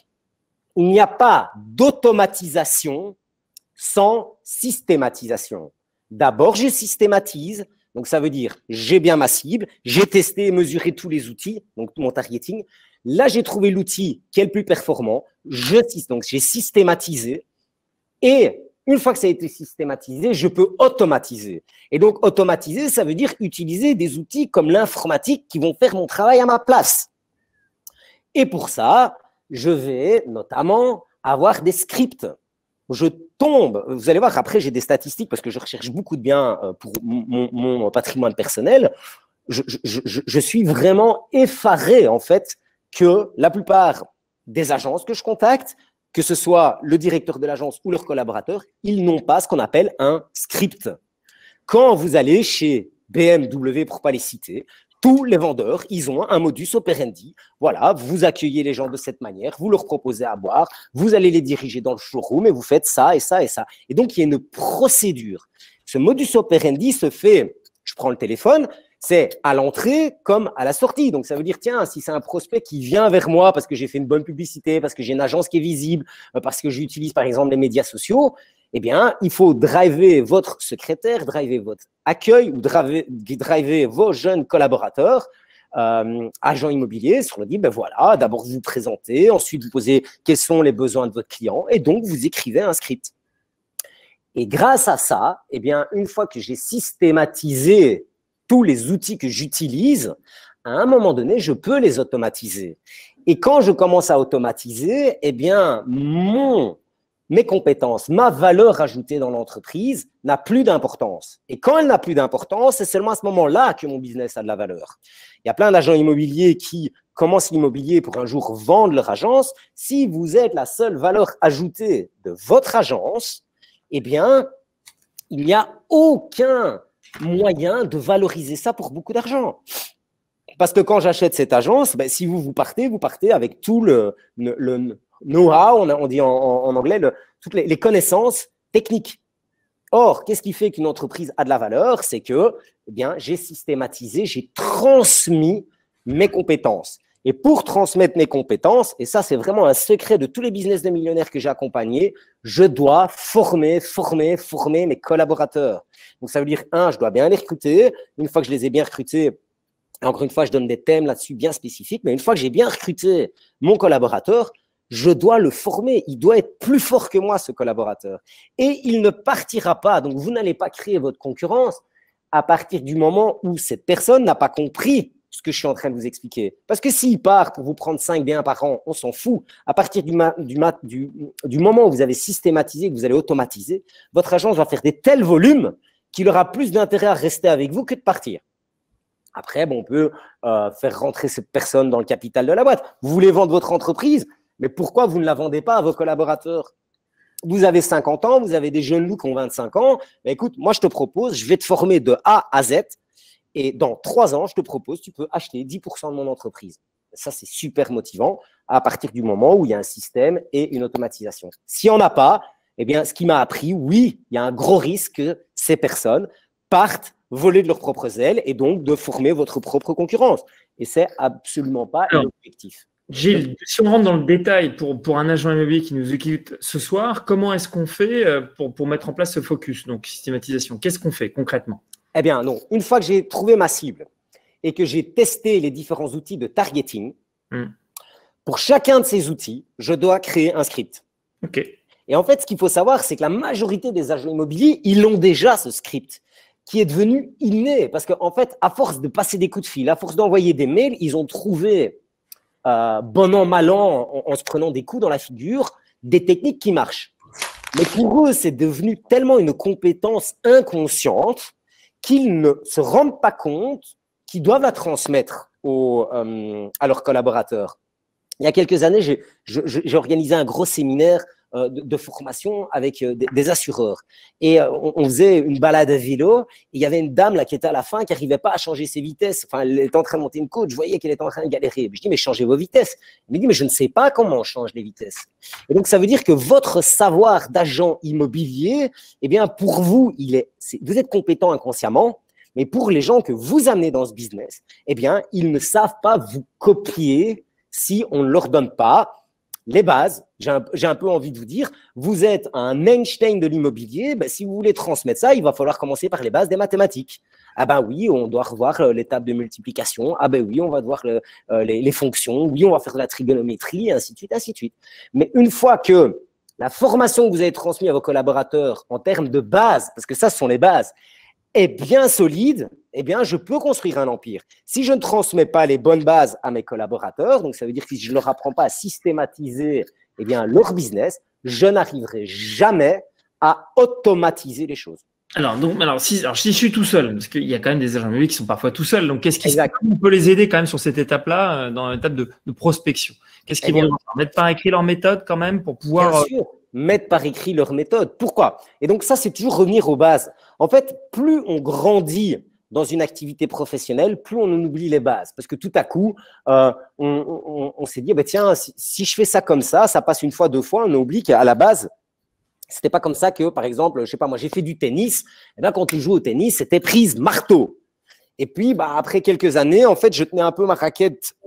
Il n'y a pas d'automatisation sans systématisation. D'abord, je systématise. Donc, ça veut dire j'ai bien ma cible, j'ai testé et mesuré tous les outils, donc mon targeting. Là, j'ai trouvé l'outil qui est le plus performant. Je, donc, j'ai systématisé. Et une fois que ça a été systématisé, je peux automatiser. Et donc, automatiser, ça veut dire utiliser des outils comme l'informatique qui vont faire mon travail à ma place. Et pour ça, je vais notamment avoir des scripts. Je tombe, vous allez voir, après j'ai des statistiques parce que je recherche beaucoup de biens pour mon, mon patrimoine personnel. Je, je, je, je suis vraiment effaré en fait que la plupart des agences que je contacte, que ce soit le directeur de l'agence ou leurs collaborateurs, ils n'ont pas ce qu'on appelle un script. Quand vous allez chez B M W, pour ne pas les citer, tous les vendeurs, ils ont un modus operandi. Voilà, vous accueillez les gens de cette manière, vous leur proposez à boire, vous allez les diriger dans le showroom et vous faites ça et ça et ça. Et donc, il y a une procédure. Ce modus operandi se fait, je prends le téléphone, c'est à l'entrée comme à la sortie. Donc, ça veut dire, tiens, si c'est un prospect qui vient vers moi parce que j'ai fait une bonne publicité, parce que j'ai une agence qui est visible, parce que j'utilise par exemple les médias sociaux, eh bien, il faut driver votre secrétaire, driver votre accueil ou driver, driver vos jeunes collaborateurs, euh, agents immobiliers, sur le dit, ben voilà, d'abord vous vous présentez, ensuite vous posez quels sont les besoins de votre client et donc vous écrivez un script. Et grâce à ça, eh bien, une fois que j'ai systématisé tous les outils que j'utilise, à un moment donné, je peux les automatiser. Et quand je commence à automatiser, eh bien, mon mes compétences, ma valeur ajoutée dans l'entreprise n'a plus d'importance. Et quand elle n'a plus d'importance, c'est seulement à ce moment-là que mon business a de la valeur. Il y a plein d'agents immobiliers qui commencent l'immobilier pour un jour vendre leur agence. Si vous êtes la seule valeur ajoutée de votre agence, eh bien, il n'y a aucun moyen de valoriser ça pour beaucoup d'argent. Parce que quand j'achète cette agence, ben, si vous vous partez, vous partez avec tout le, le, le know-how, on, on dit en, en anglais, le, toutes les, les connaissances techniques. Or, qu'est-ce qui fait qu'une entreprise a de la valeur? C'est que eh bien, j'ai systématisé, j'ai transmis mes compétences. Et pour transmettre mes compétences, et ça, c'est vraiment un secret de tous les business de millionnaires que j'ai accompagnés, je dois former, former, former mes collaborateurs. Donc, ça veut dire, un, je dois bien les recruter. Une fois que je les ai bien recrutés, encore une fois, je donne des thèmes là-dessus bien spécifiques, mais une fois que j'ai bien recruté mon collaborateur, je dois le former. Il doit être plus fort que moi, ce collaborateur. Et il ne partira pas. Donc, vous n'allez pas créer votre concurrence à partir du moment où cette personne n'a pas compris ce que je suis en train de vous expliquer. Parce que s'il part pour vous prendre cinq biens par an, on s'en fout. À partir du, ma, du, ma, du, du moment où vous avez systématisé, que vous allez automatiser, votre agence va faire des tels volumes qu'il aura plus d'intérêt à rester avec vous que de partir. Après, bon, on peut euh, faire rentrer cette personne dans le capital de la boîte. Vous voulez vendre votre entreprise, mais pourquoi vous ne la vendez pas à vos collaborateurs? Vous avez cinquante ans, vous avez des jeunes loups qui ont vingt-cinq ans. Mais écoute, moi, je te propose, je vais te former de A à Z. Et dans trois ans, je te propose, tu peux acheter dix pour cent de mon entreprise. Ça, c'est super motivant à partir du moment où il y a un système et une automatisation. S'il n'y en a pas, eh bien, ce qui m'a appris, oui, il y a un gros risque que ces personnes partent voler de leurs propres ailes et donc de former votre propre concurrence. Et c'est absolument pas l'objectif. Gilles, si on rentre dans le détail pour, pour un agent immobilier qui nous écoute ce soir, comment est-ce qu'on fait pour, pour mettre en place ce focus, donc systématisation? Qu'est-ce qu'on fait concrètement? Eh bien, non. Une fois que j'ai trouvé ma cible et que j'ai testé les différents outils de targeting, mm. pour chacun de ces outils, je dois créer un script. Okay. Et en fait, ce qu'il faut savoir, c'est que la majorité des agents immobiliers, ils ont déjà ce script qui est devenu inné. Parce qu'en fait, à force de passer des coups de fil, à force d'envoyer des mails, ils ont trouvé, euh, bon an, mal an, en, en se prenant des coups dans la figure, des techniques qui marchent. Mais pour eux, c'est devenu tellement une compétence inconsciente qu'ils ne se rendent pas compte qu'ils doivent la transmettre aux, euh, à leurs collaborateurs. Il y a quelques années, j'ai, j'ai organisé un gros séminaire euh, de, de formation avec euh, des, des assureurs. Et euh, on, on faisait une balade à vélo. Et il y avait une dame là qui était à la fin qui n'arrivait pas à changer ses vitesses. Enfin, elle était en train de monter une côte. Je voyais qu'elle était en train de galérer. Je dis, mais changez vos vitesses. Elle me dit, mais je ne sais pas comment on change les vitesses. Et donc, ça veut dire que votre savoir d'agent immobilier, eh bien, pour vous, il est, c'est, vous êtes compétent inconsciemment. Mais pour les gens que vous amenez dans ce business, eh bien, ils ne savent pas vous copier si on ne leur donne pas les bases. J'ai un, j'ai un peu envie de vous dire, vous êtes un Einstein de l'immobilier, ben, si vous voulez transmettre ça, il va falloir commencer par les bases des mathématiques. Ah ben oui, on doit revoir euh, l'étape de multiplication. Ah ben oui, on va devoir le, euh, les, les fonctions. Oui, on va faire de la trigonométrie, ainsi de suite, ainsi de suite. Mais une fois que la formation que vous avez transmise à vos collaborateurs en termes de bases, parce que ça, ce sont les bases, est bien solide, eh bien, je peux construire un empire. Si je ne transmets pas les bonnes bases à mes collaborateurs, donc ça veut dire que si je ne leur apprends pas à systématiser eh bien, leur business, je n'arriverai jamais à automatiser les choses. Alors, donc, alors, si, alors, si je suis tout seul, parce qu'il y a quand même des agents immobiliers qui sont parfois tout seuls, donc qu'est-ce qui se, on peut les aider quand même sur cette étape-là, dans l'étape de, de prospection? Qu'est-ce qu'ils eh vont faire? Mettre par écrit leur méthode quand même pour pouvoir… Bien sûr, mettre par écrit leur méthode. Pourquoi? Et donc ça, c'est toujours revenir aux bases. En fait, plus on grandit dans une activité professionnelle, plus on en oublie les bases. Parce que tout à coup, euh, on, on, on s'est dit, bah, tiens, si, si je fais ça comme ça, ça passe une fois, deux fois, on oublie qu'à la base, c'était pas comme ça que, par exemple, je sais pas, moi, j'ai fait du tennis. Et bien, quand tu joues au tennis, c'était prise marteau. Et puis, bah, après quelques années, en fait, je tenais un peu ma raquette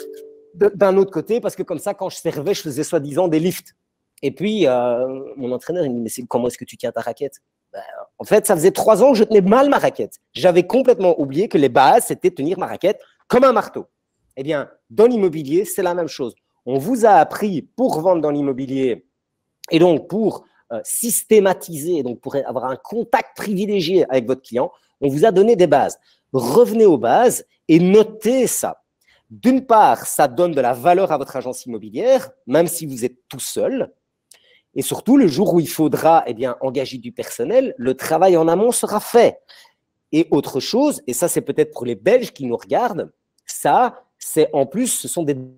d'un autre côté parce que comme ça, quand je servais, je faisais soi-disant des lifts. Et puis, euh, mon entraîneur, il me dit, mais comment est-ce que tu tiens ta raquette? Ben, en fait, ça faisait trois ans que je tenais mal ma raquette. J'avais complètement oublié que les bases, c'était tenir ma raquette comme un marteau. Eh bien, dans l'immobilier, c'est la même chose. On vous a appris pour vendre dans l'immobilier et donc pour euh, systématiser, donc pour avoir un contact privilégié avec votre client, on vous a donné des bases. Revenez aux bases et notez ça. D'une part, ça donne de la valeur à votre agence immobilière, même si vous êtes tout seul. Et surtout, le jour où il faudra eh bien, engager du personnel, le travail en amont sera fait. Et autre chose, et ça c'est peut-être pour les Belges qui nous regardent, ça, c'est en plus, ce sont des…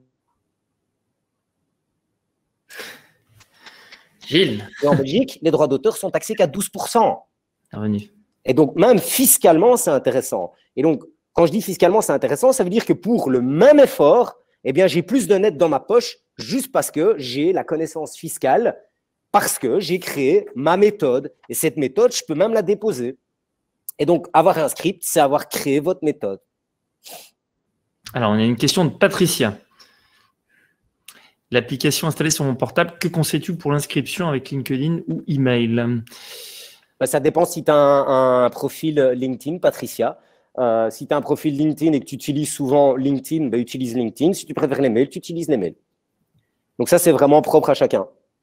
Gilles. Et en Belgique, les droits d'auteur sont taxés qu'à douze pour cent. Revenu. Et donc, même fiscalement, c'est intéressant. Et donc, quand je dis fiscalement, c'est intéressant, ça veut dire que pour le même effort, eh bien, j'ai plus de net dans ma poche juste parce que j'ai la connaissance fiscale, parce que j'ai créé ma méthode. Et cette méthode, je peux même la déposer. Et donc, avoir un script, c'est avoir créé votre méthode. Alors, on a une question de Patricia. L'application installée sur mon portable, que conseilles-tu pour l'inscription avec LinkedIn ou email? Ben, ça dépend si tu as un, un profil LinkedIn, Patricia. Euh, si tu as un profil LinkedIn et que tu utilises souvent LinkedIn, ben, utilise LinkedIn. Si tu préfères les mails, tu utilises les mails. Donc ça, c'est vraiment propre à chacun.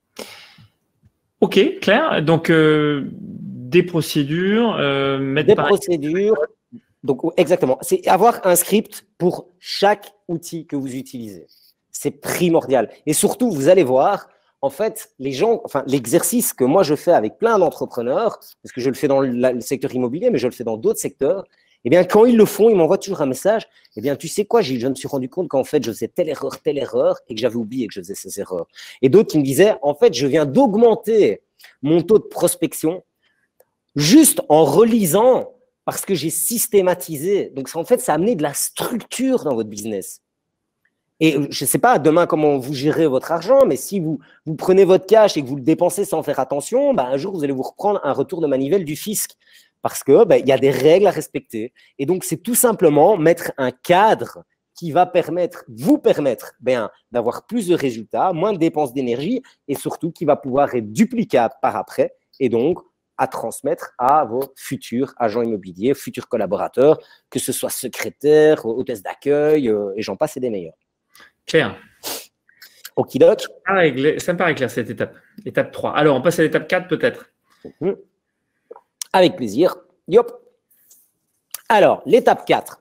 Ok, clair. Donc, euh, des procédures. Euh, mettre des par... procédures. Donc, exactement. C'est avoir un script pour chaque outil que vous utilisez. C'est primordial. Et surtout, vous allez voir, en fait, les gens, enfin, l'exercice que moi je fais avec plein d'entrepreneurs, parce que je le fais dans le secteur immobilier, mais je le fais dans d'autres secteurs, eh bien, quand ils le font, ils m'envoient toujours un message. Eh bien, tu sais quoi, Gilles, je me suis rendu compte qu'en fait, je faisais telle erreur, telle erreur, et que j'avais oublié que je faisais ces erreurs. Et d'autres qui me disaient, en fait, je viens d'augmenter mon taux de prospection juste en relisant parce que j'ai systématisé. Donc, en fait, ça a amené de la structure dans votre business. Et je ne sais pas demain comment vous gérez votre argent, mais si vous, vous prenez votre cash et que vous le dépensez sans faire attention, ben un jour, vous allez vous reprendre un retour de manivelle du fisc parce qu'il ben, y a des règles à respecter. Et donc, c'est tout simplement mettre un cadre qui va permettre, vous permettre ben, d'avoir plus de résultats, moins de dépenses d'énergie et surtout qui va pouvoir être duplicable par après et donc à transmettre à vos futurs agents immobiliers, futurs collaborateurs, que ce soit secrétaires, hôtesse d'accueil euh, et j'en passe et des meilleurs. Claire. Okidoc. Ça me paraît clair cette étape. Étape trois. Alors, on passe à l'étape quatre peut-être. Mmh. Avec plaisir. Yop. Alors, l'étape quatre.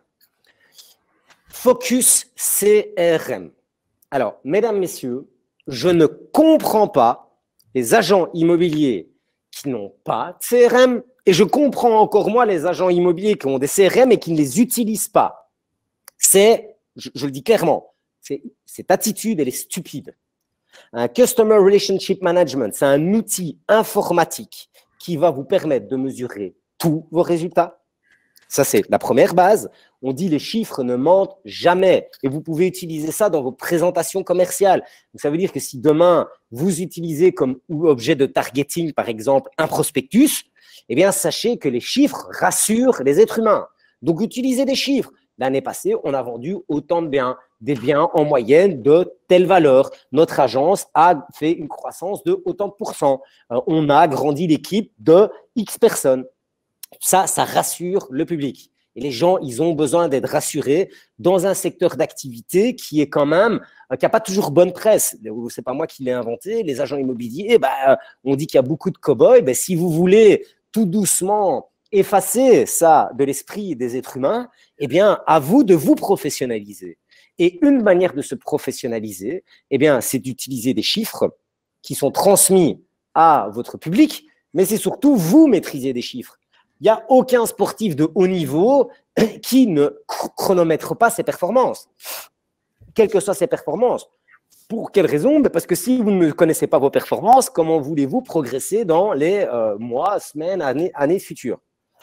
Focus C R M. Alors, mesdames, messieurs, je ne comprends pas les agents immobiliers qui n'ont pas de C R M, et je comprends encore moins les agents immobiliers qui ont des C R M et qui ne les utilisent pas. C'est, je, je le dis clairement, c'est, cette attitude, elle est stupide. Un Customer Relationship Management, c'est un outil informatique qui va vous permettre de mesurer tous vos résultats. Ça, c'est la première base. On dit les chiffres ne mentent jamais. Et vous pouvez utiliser ça dans vos présentations commerciales. Donc, ça veut dire que si demain, vous utilisez comme objet de targeting, par exemple, un prospectus, eh bien, sachez que les chiffres rassurent les êtres humains. Donc, utilisez des chiffres. L'année passée, on a vendu autant de biens, des biens en moyenne de telle valeur. Notre agence a fait une croissance de autant de pourcents. Euh, on a grandi l'équipe de X personnes. Ça, ça rassure le public. Et les gens, ils ont besoin d'être rassurés dans un secteur d'activité qui est quand même, euh, qui n'a pas toujours bonne presse. C'est pas moi qui l'ai inventé. Les agents immobiliers, bah, on dit qu'il y a beaucoup de cow-boys. Bah, si vous voulez tout doucement effacer ça de l'esprit des êtres humains, eh bien, à vous de vous professionnaliser. Et une manière de se professionnaliser, eh bien, c'est d'utiliser des chiffres qui sont transmis à votre public, mais c'est surtout vous maîtriser des chiffres. Il n'y a aucun sportif de haut niveau qui ne chronomètre pas ses performances, quelles que soient ses performances. Pour quelle raison? Parce que si vous ne connaissez pas vos performances, comment voulez-vous progresser dans les euh, mois, semaines, années, années futures?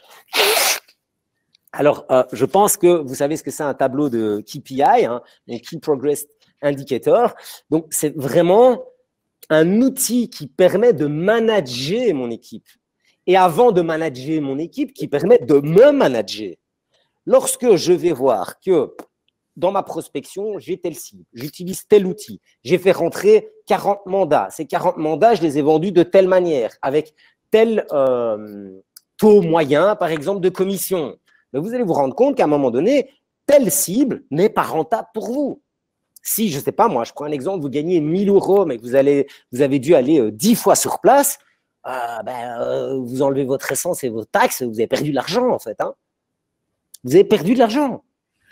Alors, euh, je pense que vous savez ce que c'est un tableau de K P I, hein, un Key Progress Indicator. Donc, c'est vraiment un outil qui permet de manager mon équipe. Et avant de manager mon équipe, qui permet de me manager. Lorsque je vais voir que dans ma prospection, j'ai telle cible, j'utilise tel outil, j'ai fait rentrer quarante mandats. Ces quarante mandats, je les ai vendus de telle manière, avec tel euh, taux moyen, par exemple, de commission. Mais vous allez vous rendre compte qu'à un moment donné, telle cible n'est pas rentable pour vous. Si, je ne sais pas, moi, je prends un exemple, vous gagnez mille euros, mais que vous, allez, vous avez dû aller euh, dix fois sur place, euh, ben, euh, vous enlevez votre essence et vos taxes, vous avez perdu de l'argent, en fait. Hein. Vous avez perdu de l'argent.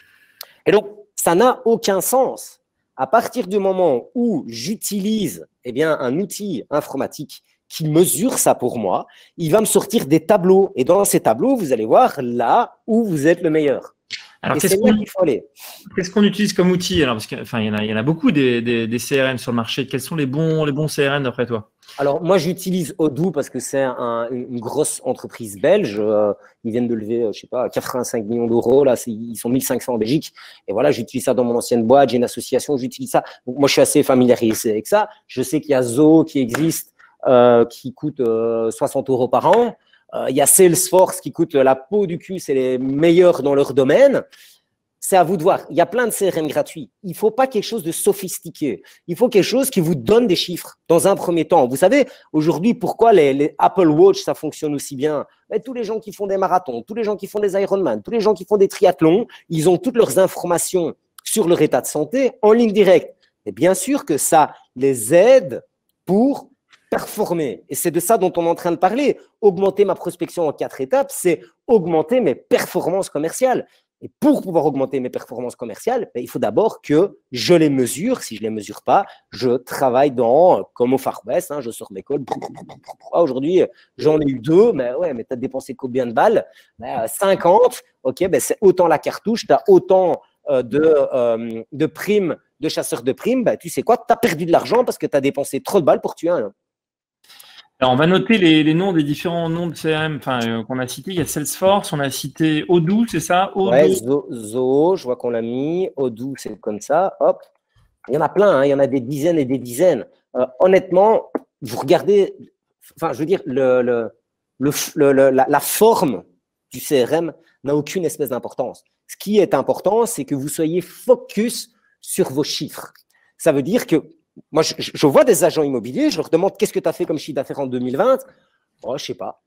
Et donc, ça n'a aucun sens. À partir du moment où j'utilise eh bien, un outil informatique qui mesure ça pour moi, il va me sortir des tableaux. Et dans ces tableaux, vous allez voir là où vous êtes le meilleur. Alors, qu'est-ce qu'on qu'est-ce qu'on utilise comme outil? Alors, parce que, enfin, il y en a, il y en a beaucoup des, des, des C R M sur le marché. Quels sont les bons, les bons C R M d'après toi? Alors, moi, j'utilise Odoo parce que c'est un, une grosse entreprise belge. Euh, ils viennent de lever, je sais pas, quatre-vingt-cinq millions d'euros. Là, ils sont mille cinq cents en Belgique. Et voilà, j'utilise ça dans mon ancienne boîte. J'ai une association, j'utilise ça. Donc, moi, je suis assez familiarisé avec ça. Je sais qu'il y a Zoho qui existe, euh, qui coûte euh, soixante euros par an. Euh, il y a Salesforce qui coûte la peau du cul. C'est les meilleurs dans leur domaine. C'est à vous de voir. Il y a plein de C R M gratuits. Il ne faut pas quelque chose de sophistiqué. Il faut quelque chose qui vous donne des chiffres dans un premier temps. Vous savez, aujourd'hui, pourquoi les, les Apple Watch, ça fonctionne aussi bien? Mais tous les gens qui font des marathons, tous les gens qui font des Ironman, tous les gens qui font des triathlons, ils ont toutes leurs informations sur leur état de santé en ligne directe. Et bien sûr que ça les aide pour performer. Et c'est de ça dont on est en train de parler. Augmenter ma prospection en quatre étapes, c'est augmenter mes performances commerciales. Et pour pouvoir augmenter mes performances commerciales, ben, il faut d'abord que je les mesure. Si je ne les mesure pas, je travaille dans, comme au Far West, hein, je sors mes cols. Aujourd'hui, j'en ai eu deux, mais ouais, mais tu as dépensé combien de balles? Ben, cinquante. Ok, ben, c'est autant la cartouche, tu as autant euh, de, euh, de primes, de chasseurs de primes. Ben, tu sais quoi, tu as perdu de l'argent parce que tu as dépensé trop de balles pour tuer un. Alors, on va noter les, les noms des différents noms de C R M enfin, euh, qu'on a cités. Il y a Salesforce, on a cité Odoo, c'est ça? Odoo. Ouais, Zoho, je vois qu'on l'a mis. Odoo, c'est comme ça. Hop. Il y en a plein, hein. Il y en a des dizaines et des dizaines. Euh, honnêtement, vous regardez, enfin, je veux dire, le, le, le, le, la, la forme du C R M n'a aucune espèce d'importance. Ce qui est important, c'est que vous soyez focus sur vos chiffres. Ça veut dire que moi, je, je vois des agents immobiliers, je leur demande qu'est-ce que tu as fait comme chiffre d'affaires en deux mille vingt. Oh, je ne sais pas.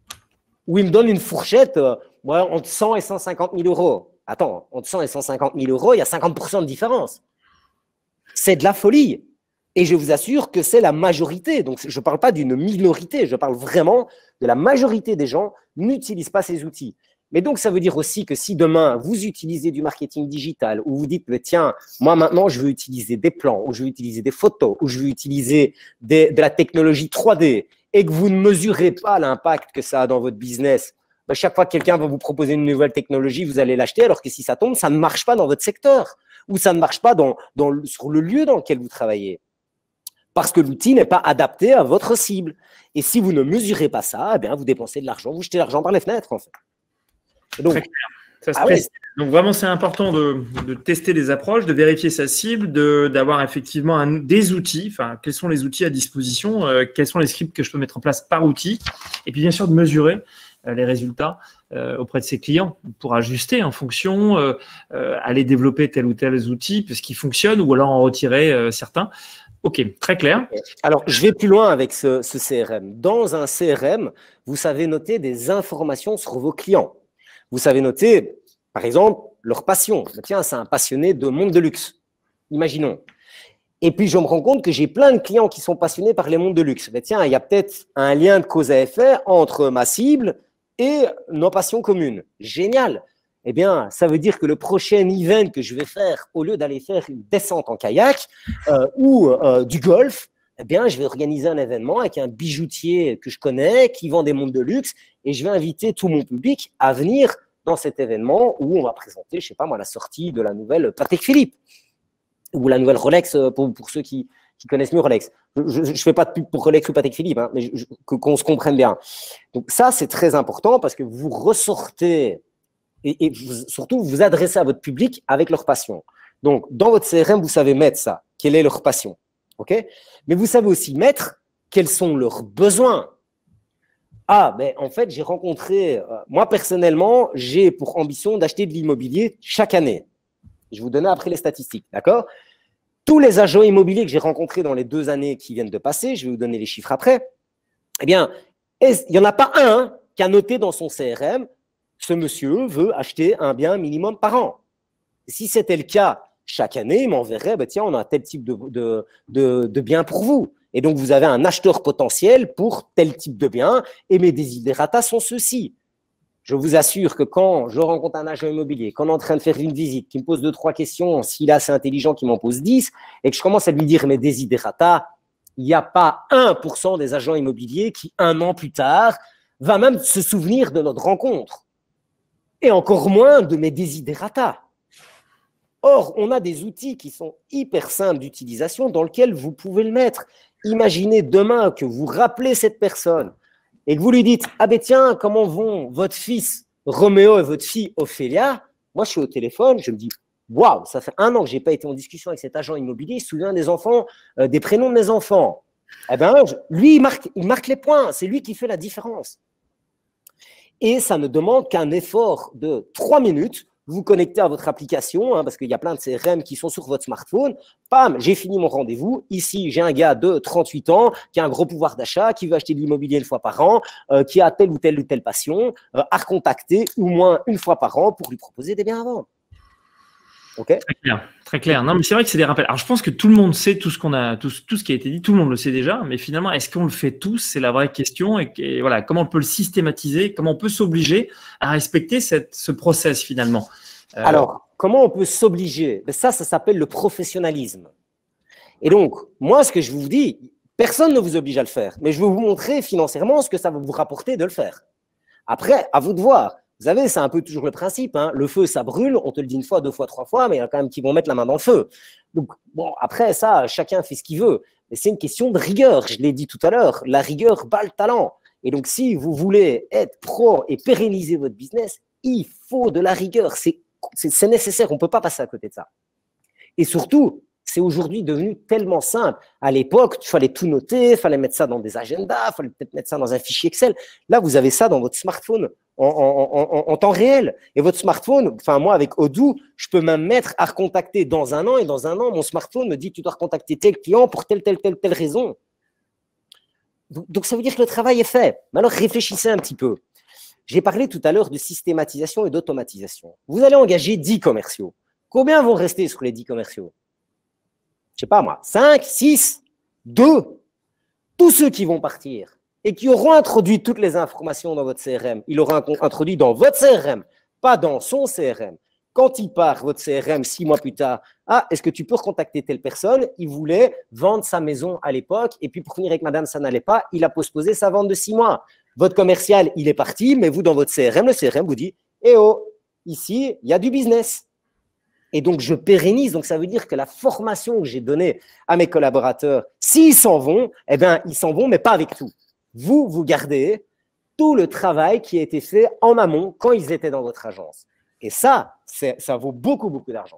Ou ils me donnent une fourchette euh, ouais, entre cent et cent cinquante mille euros. Attends, entre cent et cent cinquante mille euros, il y a cinquante pour cent de différence. C'est de la folie. Et je vous assure que c'est la majorité. Donc, je ne parle pas d'une minorité, je parle vraiment de la majorité des gens n'utilisent pas ces outils. Mais donc, ça veut dire aussi que si demain, vous utilisez du marketing digital, ou vous dites, tiens, moi maintenant, je veux utiliser des plans, ou je veux utiliser des photos, ou je veux utiliser des, de la technologie trois D, et que vous ne mesurez pas l'impact que ça a dans votre business, ben, chaque fois que quelqu'un va vous proposer une nouvelle technologie, vous allez l'acheter, alors que si ça tombe, ça ne marche pas dans votre secteur, ou ça ne marche pas dans, dans, sur le lieu dans lequel vous travaillez. Parce que l'outil n'est pas adapté à votre cible. Et si vous ne mesurez pas ça, eh bien, vous dépensez de l'argent, vous jetez l'argent par les fenêtres, en fait. Donc, très clair. Ça se ah oui. Donc, vraiment, c'est important de, de tester des approches, de vérifier sa cible, de, d'avoir effectivement un, des outils. Enfin, quels sont les outils à disposition, euh, quels sont les scripts que je peux mettre en place par outil. Et puis, bien sûr, de mesurer euh, les résultats euh, auprès de ses clients pour ajuster en fonction, euh, euh, aller développer tel ou tel outil, puisqu'il fonctionne, ou alors en retirer euh, certains. OK, très clair. Alors, je vais plus loin avec ce, ce C R M. Dans un C R M, vous savez noter des informations sur vos clients. Vous savez noter, par exemple, leur passion. Tiens, c'est un passionné de montres de luxe. Imaginons. Et puis, je me rends compte que j'ai plein de clients qui sont passionnés par les montres de luxe. Mais tiens, il y a peut-être un lien de cause à effet entre ma cible et nos passions communes. Génial. Eh bien, ça veut dire que le prochain event que je vais faire, au lieu d'aller faire une descente en kayak euh, ou euh, du golf, eh bien, je vais organiser un événement avec un bijoutier que je connais qui vend des montres de luxe et je vais inviter tout mon public à venir dans cet événement où on va présenter, je sais pas moi, la sortie de la nouvelle Patek Philippe ou la nouvelle Rolex pour, pour ceux qui, qui connaissent mieux Rolex. Je ne fais pas de pub pour Rolex ou Patek Philippe, hein, mais je, je, qu'on se comprenne bien. Donc ça, c'est très important parce que vous ressortez et, et vous, surtout vous adressez à votre public avec leur passion. Donc, dans votre C R M, vous savez mettre ça. Quelle est leur passion? Okay, mais vous savez aussi mettre quels sont leurs besoins. Ah, ben en fait, j'ai rencontré, euh, moi personnellement, j'ai pour ambition d'acheter de l'immobilier chaque année. Je vais vous donner après les statistiques, d'accord? Tous les agents immobiliers que j'ai rencontrés dans les deux années qui viennent de passer, je vais vous donner les chiffres après, eh bien, il n'y en a pas un hein, qui a noté dans son C R M, ce monsieur veut acheter un bien minimum par an. Si c'était le cas, chaque année, il m'enverrait, bah, tiens, on a tel type de, de, de, de bien pour vous. Et donc, vous avez un acheteur potentiel pour tel type de bien et mes desiderata sont ceux-ci. Je vous assure que quand je rencontre un agent immobilier, qu'on est en train de faire une visite, qui me pose deux, trois questions, s'il est assez intelligent, qu'il m'en pose dix, et que je commence à lui dire mes desiderata, il n'y a pas un pour cent des agents immobiliers qui, un an plus tard, va même se souvenir de notre rencontre. Et encore moins de mes desiderata. Or, on a des outils qui sont hyper simples d'utilisation dans lesquels vous pouvez le mettre. Imaginez demain que vous rappelez cette personne et que vous lui dites « Ah ben tiens, comment vont votre fils Roméo et votre fille Ophélia ?» Moi, je suis au téléphone, je me dis « Waouh, ça fait un an que je n'ai pas été en discussion avec cet agent immobilier, il se souvient des enfants, euh, des prénoms de mes enfants. » Eh bien, lui, il marque, il marque les points, c'est lui qui fait la différence. Et ça ne demande qu'un effort de trois minutes. Vous vous connectez à votre application, hein, parce qu'il y a plein de C R M qui sont sur votre smartphone. Pam, j'ai fini mon rendez-vous. Ici, j'ai un gars de trente-huit ans qui a un gros pouvoir d'achat, qui veut acheter de l'immobilier une fois par an, euh, qui a telle ou telle ou telle passion, euh, à recontacter au moins une fois par an pour lui proposer des biens à vendre. Okay. Très clair, très clair. Non, mais c'est vrai que c'est des rappels. Alors, je pense que tout le monde sait tout ce qu'on a, tout, tout ce qui a été dit, tout le monde le sait déjà, mais finalement, est-ce qu'on le fait tous? C'est la vraie question. Et, et voilà, comment on peut le systématiser? Comment on peut s'obliger à respecter cette, ce process finalement? euh... Alors, comment on peut s'obliger? Ça, ça s'appelle le professionnalisme. Et donc, moi, ce que je vous dis, personne ne vous oblige à le faire, mais je vais vous montrer financièrement ce que ça va vous rapporter de le faire. Après, à vous de voir. Vous savez, c'est un peu toujours le principe. Hein. Le feu, ça brûle. On te le dit une fois, deux fois, trois fois, mais il y en a quand même qui vont mettre la main dans le feu. Donc, bon, après ça, chacun fait ce qu'il veut. Mais c'est une question de rigueur. Je l'ai dit tout à l'heure. La rigueur bat le talent. Et donc, si vous voulez être pro et pérenniser votre business, il faut de la rigueur. C'est, c'est, c'est nécessaire. On ne peut pas passer à côté de ça. Et surtout, c'est aujourd'hui devenu tellement simple. À l'époque, il fallait tout noter, il fallait mettre ça dans des agendas, il fallait peut-être mettre ça dans un fichier Excel. Là, vous avez ça dans votre smartphone en, en, en, en temps réel. Et votre smartphone, enfin moi, avec Odoo, je peux même mettre à recontacter dans un an. Et dans un an, mon smartphone me dit tu dois recontacter tel client pour telle, telle, telle, telle raison. Donc, donc, ça veut dire que le travail est fait. Mais alors, réfléchissez un petit peu. J'ai parlé tout à l'heure de systématisation et d'automatisation. Vous allez engager dix commerciaux. Combien vont rester sur les dix commerciaux? Je sais pas moi, cinq, six, deux. Tous ceux qui vont partir, et qui auront introduit toutes les informations dans votre C R M. Il aura introduit dans votre C R M, pas dans son C R M. Quand il part, votre C R M, six mois plus tard, ah, est-ce que tu peux recontacter telle personne? Il voulait vendre sa maison à l'époque, et puis pour finir avec madame, ça n'allait pas, il a postposé sa vente de six mois. Votre commercial, il est parti, mais vous, dans votre C R M, le C R M vous dit, eh oh, ici, il y a du business. Et donc, je pérennise. Donc, ça veut dire que la formation que j'ai donnée à mes collaborateurs, s'ils s'en vont, eh bien, ils s'en vont, mais pas avec tout. Vous, vous gardez tout le travail qui a été fait en amont quand ils étaient dans votre agence. Et ça, ça vaut beaucoup, beaucoup d'argent.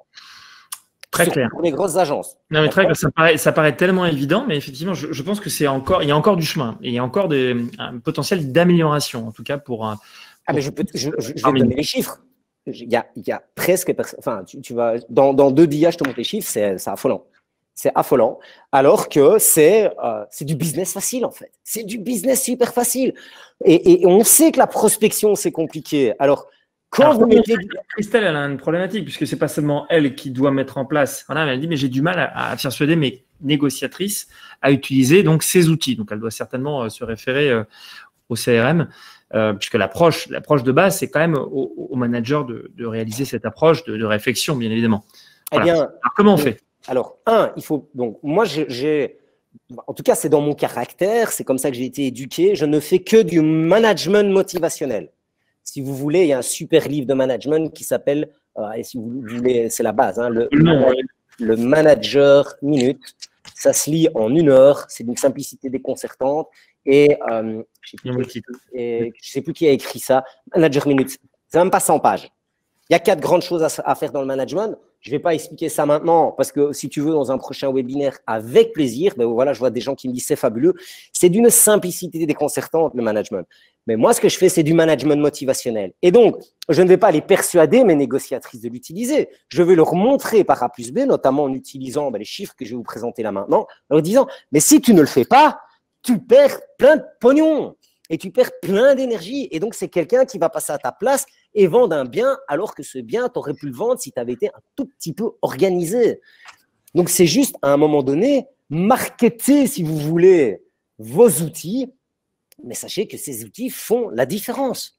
Très Surtout clair. pour les grosses agences. Non, mais très clair, ça paraît, ça paraît tellement évident, mais effectivement, je, je pense que c'est encore, il y a encore du chemin. Et il y a encore des, un potentiel d'amélioration, en tout cas pour un. Ah, mais je, peux, je, je, je vais te donner les chiffres. Il y a, il y a presque, enfin, tu, tu vas, dans, dans deux D I A, je te montre les chiffres, c'est affolant. C'est affolant. Alors que c'est euh, c'est du business facile, en fait. C'est du business super facile. Et, et on sait que la prospection, c'est compliqué. Alors, quand Alors, vous mettez… Christelle, elle a une problématique, puisque c'est pas seulement elle qui doit mettre en place. Voilà, elle dit, mais j'ai du mal à, à persuader mes négociatrices à utiliser donc ces outils. Donc, elle doit certainement euh, se référer euh, au C R M. Euh, puisque l'approche, l'approche de base, c'est quand même au, au manager de, de réaliser cette approche de, de réflexion, bien évidemment. Voilà. Eh bien, alors, comment on fait? Alors, un, il faut… Donc, moi, j'ai… En tout cas, c'est dans mon caractère, c'est comme ça que j'ai été éduqué. Je ne fais que du management motivationnel. Si vous voulez, il y a un super livre de management qui s'appelle, euh, et si vous voulez, c'est la base, hein, le, non, le Manager Minute. Ça se lit en une heure, c'est d'une simplicité déconcertante. Et euh, je ne sais, sais plus qui a écrit ça. Manager Minute, c'est même pas cent pages. Il y a quatre grandes choses à, à faire dans le management. Je ne vais pas expliquer ça maintenant parce que si tu veux, dans un prochain webinaire, avec plaisir, ben voilà, je vois des gens qui me disent c'est fabuleux. C'est d'une simplicité déconcertante, le management. Mais moi, ce que je fais, c'est du management motivationnel. Et donc, je ne vais pas les persuader, mes négociatrices, de l'utiliser. Je vais leur montrer par A plus B, notamment en utilisant ben, les chiffres que je vais vous présenter là maintenant, en leur disant, mais si tu ne le fais pas, tu perds plein de pognon et tu perds plein d'énergie. Et donc, c'est quelqu'un qui va passer à ta place et vendre un bien alors que ce bien, tu aurais pu le vendre si tu avais été un tout petit peu organisé. Donc, c'est juste, à un moment donné, marketer, si vous voulez, vos outils, mais sachez que ces outils font la différence.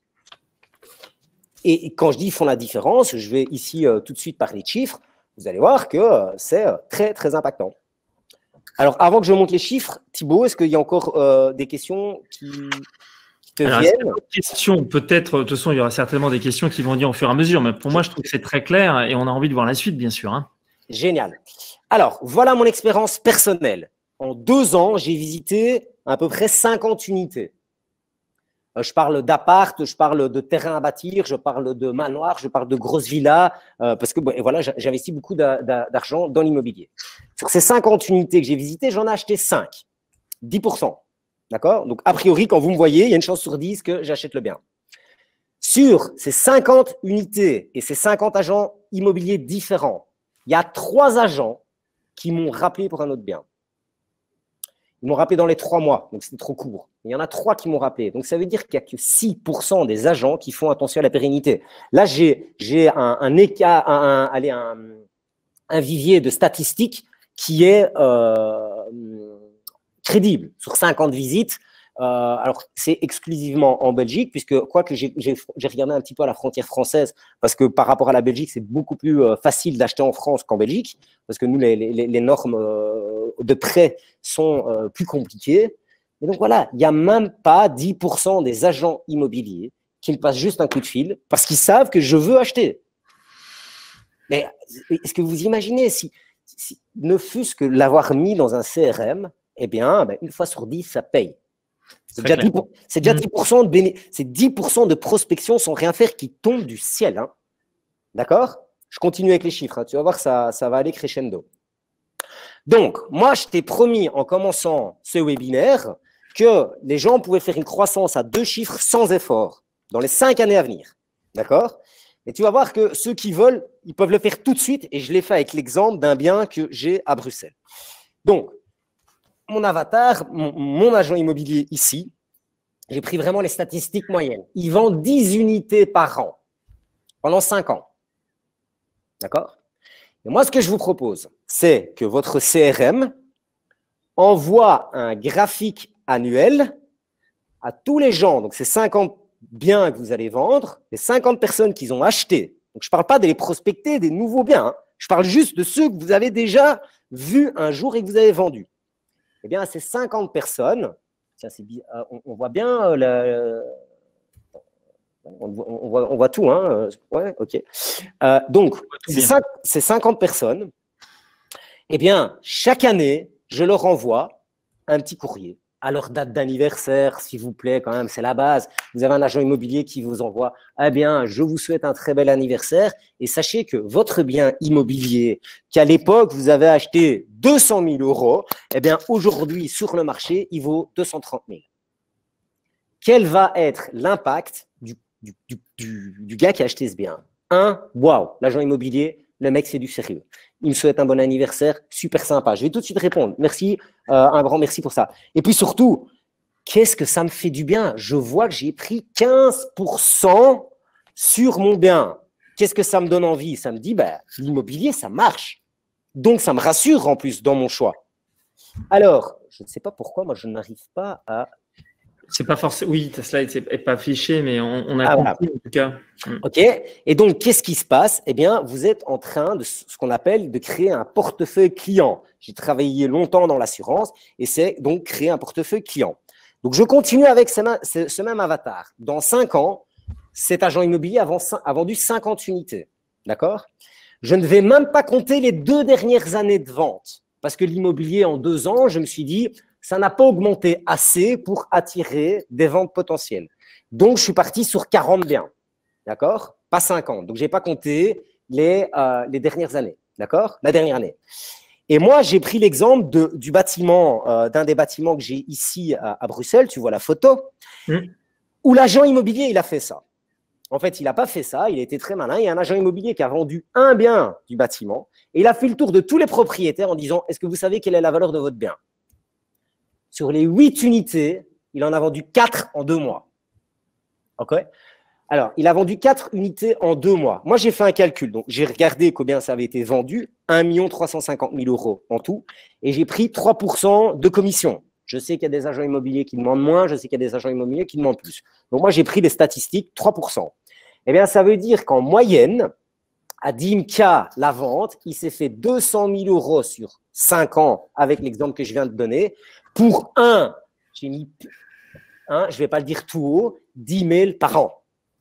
Et quand je dis font la différence, je vais ici euh, tout de suite parler de chiffres. Vous allez voir que euh, c'est euh, très, très impactant. Alors, avant que je monte les chiffres, Thibaut, est-ce qu'il y a encore euh, des questions qui, qui te Alors, viennent? Questions, peut-être, de toute façon, il y aura certainement des questions qui vont dire au fur et à mesure, mais pour moi, je trouve que c'est très clair et on a envie de voir la suite, bien sûr. Hein. Génial. Alors, voilà mon expérience personnelle. En deux ans, j'ai visité à peu près cinquante unités. Je parle d'appart, je parle de terrain à bâtir, je parle de manoirs, je parle de grosses villas, euh, parce que bon, voilà, j'investis beaucoup d'argent dans l'immobilier. Sur ces cinquante unités que j'ai visitées, j'en ai acheté cinq, dix pour cent. D'accord? Donc, a priori, quand vous me voyez, il y a une chance sur dix que j'achète le bien. Sur ces cinquante unités et ces cinquante agents immobiliers différents, il y a trois agents qui m'ont rappelé pour un autre bien. Ils m'ont rappelé dans les trois mois, donc c'était trop court. Il y en a trois qui m'ont rappelé. Donc, ça veut dire qu'il n'y a que six pour cent des agents qui font attention à la pérennité. Là, j'ai un, un, écart, un, un, allez, un, un vivier de statistiques qui est euh, crédible. Sur cinquante visites, euh, alors c'est exclusivement en Belgique, puisque quoique j'ai regardé un petit peu à la frontière française, parce que par rapport à la Belgique, c'est beaucoup plus euh, facile d'acheter en France qu'en Belgique, parce que nous, les, les, les normes euh, de prêt sont euh, plus compliquées. Et donc voilà, il n'y a même pas dix pour cent des agents immobiliers qui me passent juste un coup de fil parce qu'ils savent que je veux acheter. Mais est-ce que vous imaginez si, si ne fût-ce que l'avoir mis dans un C R M, eh bien, ben, une fois sur dix, ça paye. C'est déjà, déjà dix pour cent de béné... c'est dix pour cent de prospection sans rien faire qui tombe du ciel. Hein. D'accord? Je continue avec les chiffres. Hein. Tu vas voir, ça, ça va aller crescendo. Donc, moi, je t'ai promis en commençant ce webinaire que les gens pouvaient faire une croissance à deux chiffres sans effort dans les cinq années à venir. D'accord? Et tu vas voir que ceux qui veulent, ils peuvent le faire tout de suite. Et je l'ai fait avec l'exemple d'un bien que j'ai à Bruxelles. Donc, mon avatar, mon, mon agent immobilier ici, j'ai pris vraiment les statistiques moyennes. Il vend dix unités par an pendant cinq ans. D'accord? Et moi, ce que je vous propose, c'est que votre C R M envoie un graphique annuel à tous les gens, donc c'est cinquante biens que vous allez vendre, les cinquante personnes qui ont acheté. Donc, je ne parle pas de les prospecter des nouveaux biens, hein. Je parle juste de ceux que vous avez déjà vus un jour et que vous avez vendus. Eh bien, ces cinquante personnes, tiens, on, on voit bien, euh, la, on, on, voit, on voit tout, hein. Ouais, ok. Euh, donc, ces, cinq, ces cinquante personnes, eh bien, chaque année, je leur envoie un petit courrier à leur date d'anniversaire, s'il vous plaît, quand même, c'est la base. Vous avez un agent immobilier qui vous envoie, eh bien, je vous souhaite un très bel anniversaire et sachez que votre bien immobilier, qu'à l'époque, vous avez acheté deux cent mille euros, eh bien, aujourd'hui, sur le marché, il vaut deux cent trente mille. Quel va être l'impact du, du, du, du, du gars qui a acheté ce bien? Un, waouh, l'agent immobilier, le mec, c'est du sérieux. Il me souhaite un bon anniversaire, super sympa. Je vais tout de suite répondre. Merci, euh, un grand merci pour ça. Et puis surtout, qu'est-ce que ça me fait du bien? Je vois que j'ai pris quinze pour cent sur mon bien. Qu'est-ce que ça me donne envie? Ça me dit, ben, l'immobilier, ça marche. Donc, ça me rassure en plus dans mon choix. Alors, je ne sais pas pourquoi, moi, je n'arrive pas à… C'est pas forcément. Oui, ta slide n'est pas affichée, mais on, on a ah, compris voilà. en tout cas. OK. Et donc, qu'est-ce qui se passe? Eh bien, vous êtes en train de ce qu'on appelle de créer un portefeuille client. J'ai travaillé longtemps dans l'assurance et c'est donc créer un portefeuille client. Donc, je continue avec ce même, ce même avatar. Dans cinq ans, cet agent immobilier a, a vendu cinquante unités. D'accord? Je ne vais même pas compter les deux dernières années de vente parce que l'immobilier, en deux ans, je me suis dit… ça n'a pas augmenté assez pour attirer des ventes potentielles. Donc, je suis parti sur quarante biens, d'accord? Pas cinquante. Donc, je n'ai pas compté les, euh, les dernières années, d'accord? La dernière année. Et moi, j'ai pris l'exemple de, du bâtiment, euh, d'un des bâtiments que j'ai ici à, à Bruxelles, tu vois la photo, mmh. où l'agent immobilier, il a fait ça. En fait, il n'a pas fait ça, il a été très malin. Il y a un agent immobilier qui a vendu un bien du bâtiment et il a fait le tour de tous les propriétaires en disant « Est-ce que vous savez quelle est la valeur de votre bien ?» Sur les huit unités, il en a vendu quatre en deux mois. OK? Alors, il a vendu quatre unités en deux mois. Moi, j'ai fait un calcul. Donc, j'ai regardé combien ça avait été vendu, un million trois cent cinquante mille euros en tout, et j'ai pris trois pour cent de commission. Je sais qu'il y a des agents immobiliers qui demandent moins, je sais qu'il y a des agents immobiliers qui demandent plus. Donc, moi, j'ai pris les statistiques, trois pour cent. Eh bien, ça veut dire qu'en moyenne, à Dimka, la vente, il s'est fait deux cent mille euros sur cinq ans, avec l'exemple que je viens de donner, pour un, j'ai mis un, je ne vais pas le dire tout haut, dix mails par an.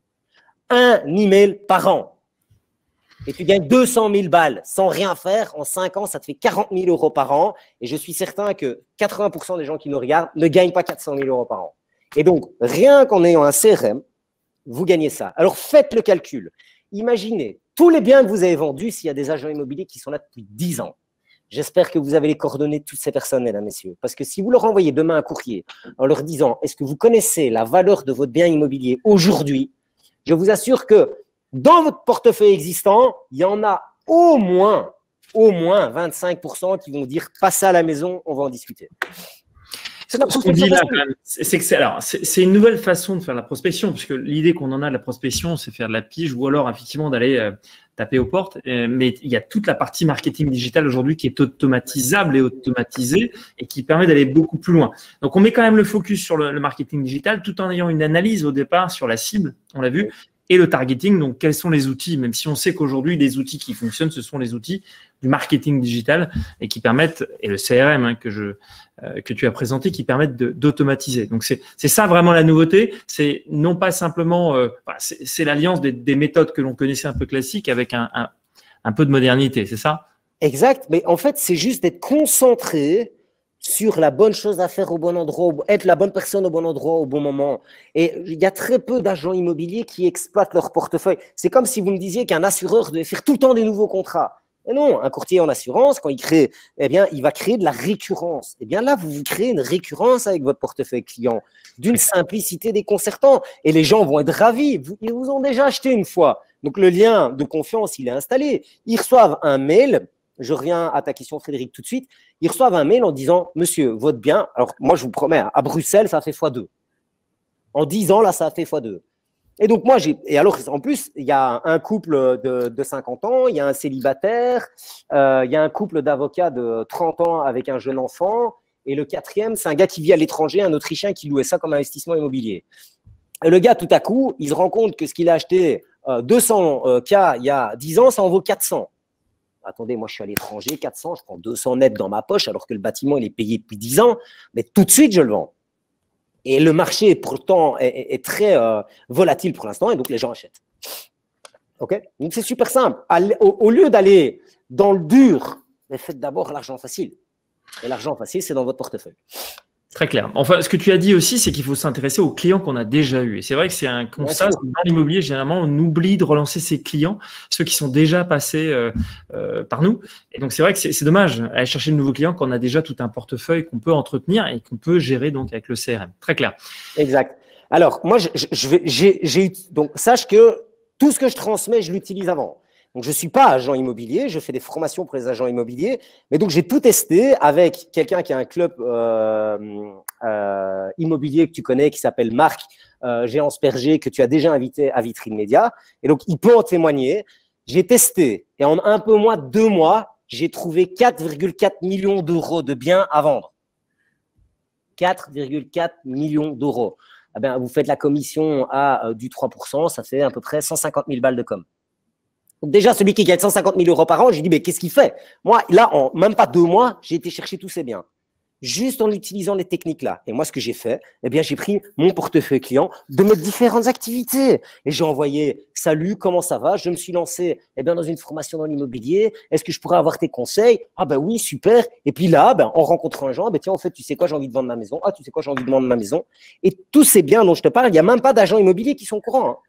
Un email par an. Et tu gagnes deux cent mille balles sans rien faire. En cinq ans, ça te fait quarante mille euros par an. Et je suis certain que quatre-vingts pour cent des gens qui nous regardent ne gagnent pas quatre cent mille euros par an. Et donc, rien qu'en ayant un C R M, vous gagnez ça. Alors, faites le calcul. Imaginez tous les biens que vous avez vendus s'il y a des agents immobiliers qui sont là depuis dix ans. J'espère que vous avez les coordonnées de toutes ces personnes, mesdames, messieurs. Parce que si vous leur envoyez demain un courrier en leur disant « Est-ce que vous connaissez la valeur de votre bien immobilier aujourd'hui ?» je vous assure que dans votre portefeuille existant, il y en a au moins, au moins vingt-cinq pour cent qui vont dire « Passez à la maison, on va en discuter ». Ce qu'on dit là, c'est que c'est alors c'est une nouvelle façon de faire la prospection, puisque l'idée qu'on en a de la prospection, c'est faire de la pige ou alors effectivement d'aller euh, taper aux portes. Euh, mais il y a toute la partie marketing digital aujourd'hui qui est automatisable et automatisée et qui permet d'aller beaucoup plus loin. Donc on met quand même le focus sur le, le marketing digital, tout en ayant une analyse au départ sur la cible, on l'a vu, et le targeting. Donc quels sont les outils, même si on sait qu'aujourd'hui les outils qui fonctionnent, ce sont les outils du marketing digital et qui permettent, et le C R M hein, que je euh, que tu as présenté, qui permettent d'automatiser. Donc c'est c'est ça vraiment la nouveauté. C'est non pas simplement, euh, bah, c'est l'alliance des, des méthodes que l'on connaissait un peu classiques avec un, un un peu de modernité, c'est ça? Exact. Mais en fait, c'est juste d'être concentré sur la bonne chose à faire au bon endroit, être la bonne personne au bon endroit au bon moment. Et il y a très peu d'agents immobiliers qui exploitent leur portefeuille. C'est comme si vous me disiez qu'un assureur devait faire tout le temps des nouveaux contrats. Et non, un courtier en assurance, quand il crée, eh bien, il va créer de la récurrence. Eh bien là, vous, vous créez une récurrence avec votre portefeuille client, d'une simplicité déconcertante. Et les gens vont être ravis. Vous, ils vous ont déjà acheté une fois. Donc le lien de confiance, il est installé. Ils reçoivent un mail. Je reviens à ta question, Frédéric, tout de suite. Ils reçoivent un mail en disant « Monsieur, votre bien… » Alors, moi, je vous promets, à Bruxelles, ça a fait fois deux. En dix ans, là, ça a fait fois deux. Et donc, moi, j'ai… Et alors, en plus, il y a un couple de, de cinquante ans, il y a un célibataire, euh, il y a un couple d'avocats de trente ans avec un jeune enfant, Et le quatrième, c'est un gars qui vit à l'étranger, un Autrichien qui louait ça comme investissement immobilier. Et le gars, tout à coup, il se rend compte que ce qu'il a acheté euh, deux cents K il y a dix ans, ça en vaut quatre cents. Attendez, moi, je suis à l'étranger, quatre cents, je prends deux cents net dans ma poche, alors que le bâtiment, il est payé depuis dix ans. Mais tout de suite, je le vends. Et le marché, pourtant, est, est, est très euh, volatile pour l'instant, et donc les gens achètent. OK? Donc, c'est super simple. Allez, au, au lieu d'aller dans le dur, mais faites d'abord l'argent facile. Et l'argent facile, c'est dans votre portefeuille. Très clair. Enfin, ce que tu as dit aussi, c'est qu'il faut s'intéresser aux clients qu'on a déjà eus. Et c'est vrai que c'est un constat. Dans l'immobilier, généralement, on oublie de relancer ses clients, ceux qui sont déjà passés euh, euh, par nous. Et donc, c'est vrai que c'est dommage d'aller chercher de nouveaux clients quand on a déjà tout un portefeuille qu'on peut entretenir et qu'on peut gérer donc avec le C R M. Très clair. Exact. Alors, moi, je, je vais, j'ai, j'ai, donc, sache que tout ce que je transmets, je l'utilise avant. Donc, je ne suis pas agent immobilier, je fais des formations pour les agents immobiliers, mais donc j'ai tout testé avec quelqu'un qui a un club euh, euh, immobilier que tu connais, qui s'appelle Marc euh, Géant-Sperger, que tu as déjà invité à Vitrine Média. Et donc, il peut en témoigner. J'ai testé et en un peu moins de deux mois, j'ai trouvé quatre virgule quatre millions d'euros de biens à vendre. quatre virgule quatre millions d'euros. Eh bien, vous faites la commission à euh, du trois pour cent, ça fait à peu près cent cinquante mille balles de com. Donc déjà, celui qui gagne cent cinquante mille euros par an, j'ai dit, mais qu'est-ce qu'il fait? Moi, là, en même pas deux mois, j'ai été chercher tous ces biens, juste en utilisant les techniques-là. Et moi, ce que j'ai fait, eh bien, j'ai pris mon portefeuille client de mes différentes activités. Et j'ai envoyé, salut, comment ça va? Je me suis lancé eh bien, dans une formation dans l'immobilier. Est-ce que je pourrais avoir tes conseils? Ah ben oui, super. Et puis là, ben, en rencontrant un gens, ben, tiens, en fait, tu sais quoi, j'ai envie de vendre ma maison. Ah, tu sais quoi, j'ai envie de vendre ma maison. Et tous ces biens dont je te parle, il n'y a même pas d'agents immobiliers qui sont courants. Hein.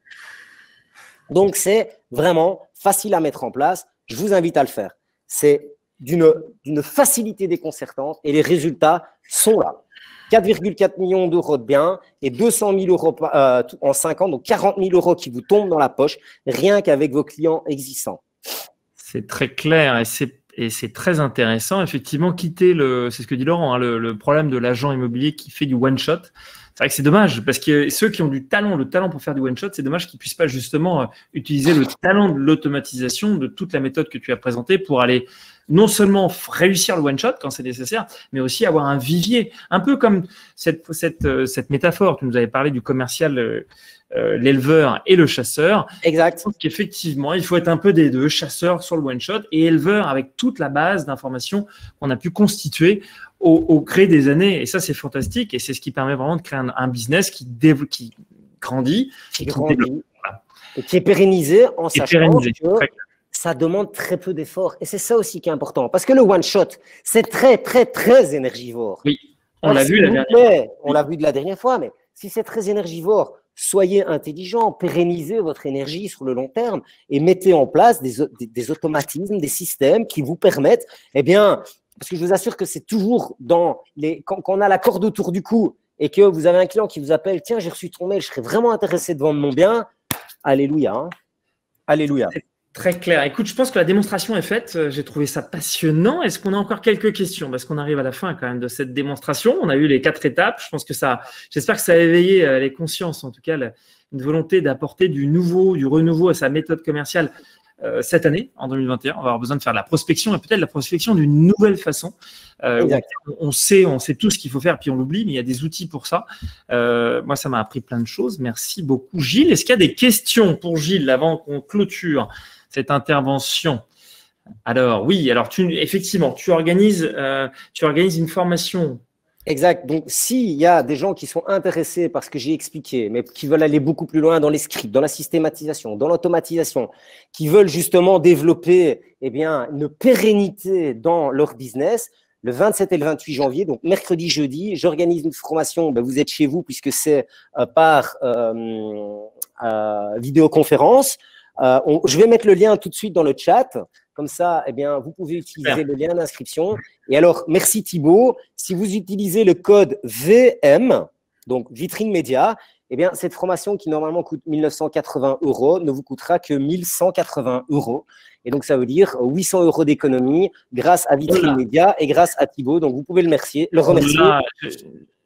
Donc, c'est vraiment facile à mettre en place. Je vous invite à le faire. C'est d'une d'une facilité déconcertante et les résultats sont là. quatre virgule quatre millions d'euros de biens et deux cent mille euros euh, en cinq ans, donc quarante mille euros qui vous tombent dans la poche, rien qu'avec vos clients existants. C'est très clair et c'est et c'est très intéressant. Effectivement, quitter le, c'est ce que dit Laurent, hein, le, le problème de l'agent immobilier qui fait du one-shot. C'est vrai que c'est dommage parce que ceux qui ont du talent, le talent pour faire du one-shot, c'est dommage qu'ils ne puissent pas justement euh, utiliser le talent de l'automatisation de toute la méthode que tu as présentée pour aller non seulement réussir le one-shot quand c'est nécessaire, mais aussi avoir un vivier. Un peu comme cette, cette, euh, cette métaphore, tu nous avais parlé du commercial, euh, euh, l'éleveur et le chasseur. Exact. Je pense qu'effectivement, il faut être un peu des deux, chasseur sur le one-shot et éleveur avec toute la base d'informations qu'on a pu constituer Au, au gré des années. Et ça, c'est fantastique. Et c'est ce qui permet vraiment de créer un, un business qui, développe, qui grandit et qui, grandit. Développe. Voilà. Et qui est pérennisé en et sachant pérennisé. que ça demande très peu d'efforts. Et c'est ça aussi qui est important. Parce que le one-shot, c'est très, très, très énergivore. Oui, on l'a vu la dernière fois. On l'a vu de la dernière fois, mais si c'est très énergivore, soyez intelligent, pérennisez votre énergie sur le long terme et mettez en place des, des, des automatismes, des systèmes qui vous permettent, eh bien, parce que je vous assure que c'est toujours dans les… Quand, quand on a la corde autour du cou et que vous avez un client qui vous appelle « Tiens, j'ai reçu ton mail, je serais vraiment intéressé de vendre mon bien. » Alléluia. Hein. Alléluia. C'est très clair. Écoute, je pense que la démonstration est faite. J'ai trouvé ça passionnant. Est-ce qu'on a encore quelques questions? Parce qu'on arrive à la fin quand même de cette démonstration. On a eu les quatre étapes. Je pense que ça… J'espère que ça a éveillé les consciences, en tout cas, une volonté d'apporter du nouveau, du renouveau à sa méthode commerciale. Euh, cette année, en deux mille vingt et un, on va avoir besoin de faire de la prospection et peut-être la prospection d'une nouvelle façon. Euh, on, on sait, on sait tout ce qu'il faut faire, puis on l'oublie, mais il y a des outils pour ça. Euh, moi, ça m'a appris plein de choses. Merci beaucoup, Gilles. Est-ce qu'il y a des questions pour Gilles avant qu'on clôture cette intervention? Alors, oui, alors tu, effectivement, tu organises, euh, tu organises une formation. Exact. Donc, s'il y a des gens qui sont intéressés par ce que j'ai expliqué, mais qui veulent aller beaucoup plus loin dans les scripts, dans la systématisation, dans l'automatisation, qui veulent justement développer eh bien, une pérennité dans leur business, le vingt-sept et le vingt-huit janvier, donc mercredi, jeudi, j'organise une formation. Ben, vous êtes chez vous puisque c'est euh, par euh, euh, vidéoconférence. Euh, on, je vais mettre le lien tout de suite dans le chat. Comme ça, eh bien, vous pouvez utiliser Super. le lien d'inscription. Et alors, merci Thibaut. Si vous utilisez le code V M, donc Vitrine Média, eh bien, cette formation qui normalement coûte mille neuf cent quatre-vingts euros ne vous coûtera que mille cent quatre-vingts euros. Et donc, ça veut dire huit cents euros d'économie grâce à Vitrine voilà. Média et grâce à Thibaut. Donc, vous pouvez le remercier. Le remercier. Voilà.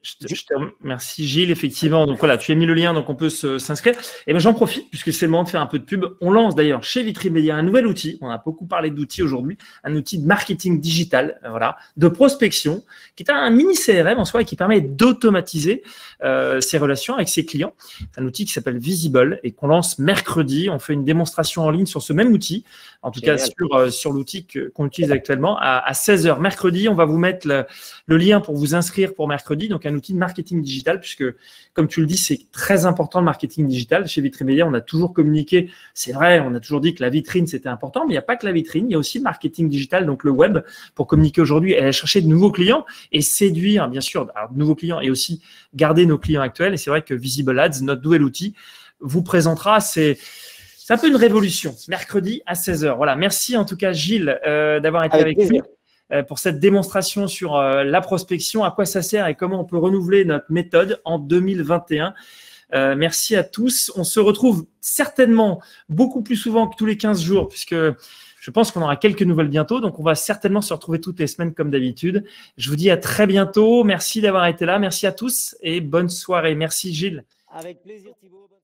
Je te, je te remercie Gilles, effectivement. Donc voilà, tu as mis le lien, donc on peut s'inscrire. Et ben j'en profite puisque c'est le moment de faire un peu de pub. On lance d'ailleurs chez Vitrine Média un nouvel outil. On a beaucoup parlé d'outils aujourd'hui, un outil de marketing digital, voilà, de prospection, qui est un mini C R M en soi et qui permet d'automatiser euh, ses relations avec ses clients. C'est un outil qui s'appelle Visible et qu'on lance mercredi. On fait une démonstration en ligne sur ce même outil, en tout Génial. cas sur euh, sur l'outil qu'on utilise actuellement à, à seize heures mercredi. On va vous mettre le, le lien pour vous inscrire pour mercredi. Donc un outil de marketing digital, puisque, comme tu le dis, c'est très important le marketing digital. Chez Vitrine Média, on a toujours communiqué, c'est vrai, on a toujours dit que la vitrine, c'était important, mais il n'y a pas que la vitrine, il y a aussi le marketing digital, donc le web, pour communiquer aujourd'hui et aller chercher de nouveaux clients et séduire, bien sûr, alors, de nouveaux clients et aussi garder nos clients actuels. Et c'est vrai que Visible Ads, notre nouvel outil, vous présentera, c'est… C'est un peu une révolution, mercredi à seize heures. Voilà, merci en tout cas Gilles euh, d'avoir été avec, avec nous pour cette démonstration sur euh, la prospection, à quoi ça sert et comment on peut renouveler notre méthode en deux mille vingt et un. Euh, merci à tous. On se retrouve certainement beaucoup plus souvent que tous les quinze jours puisque je pense qu'on aura quelques nouvelles bientôt. Donc, on va certainement se retrouver toutes les semaines comme d'habitude. Je vous dis à très bientôt. Merci d'avoir été là. Merci à tous et bonne soirée. Merci Gilles. Avec plaisir Thibaut.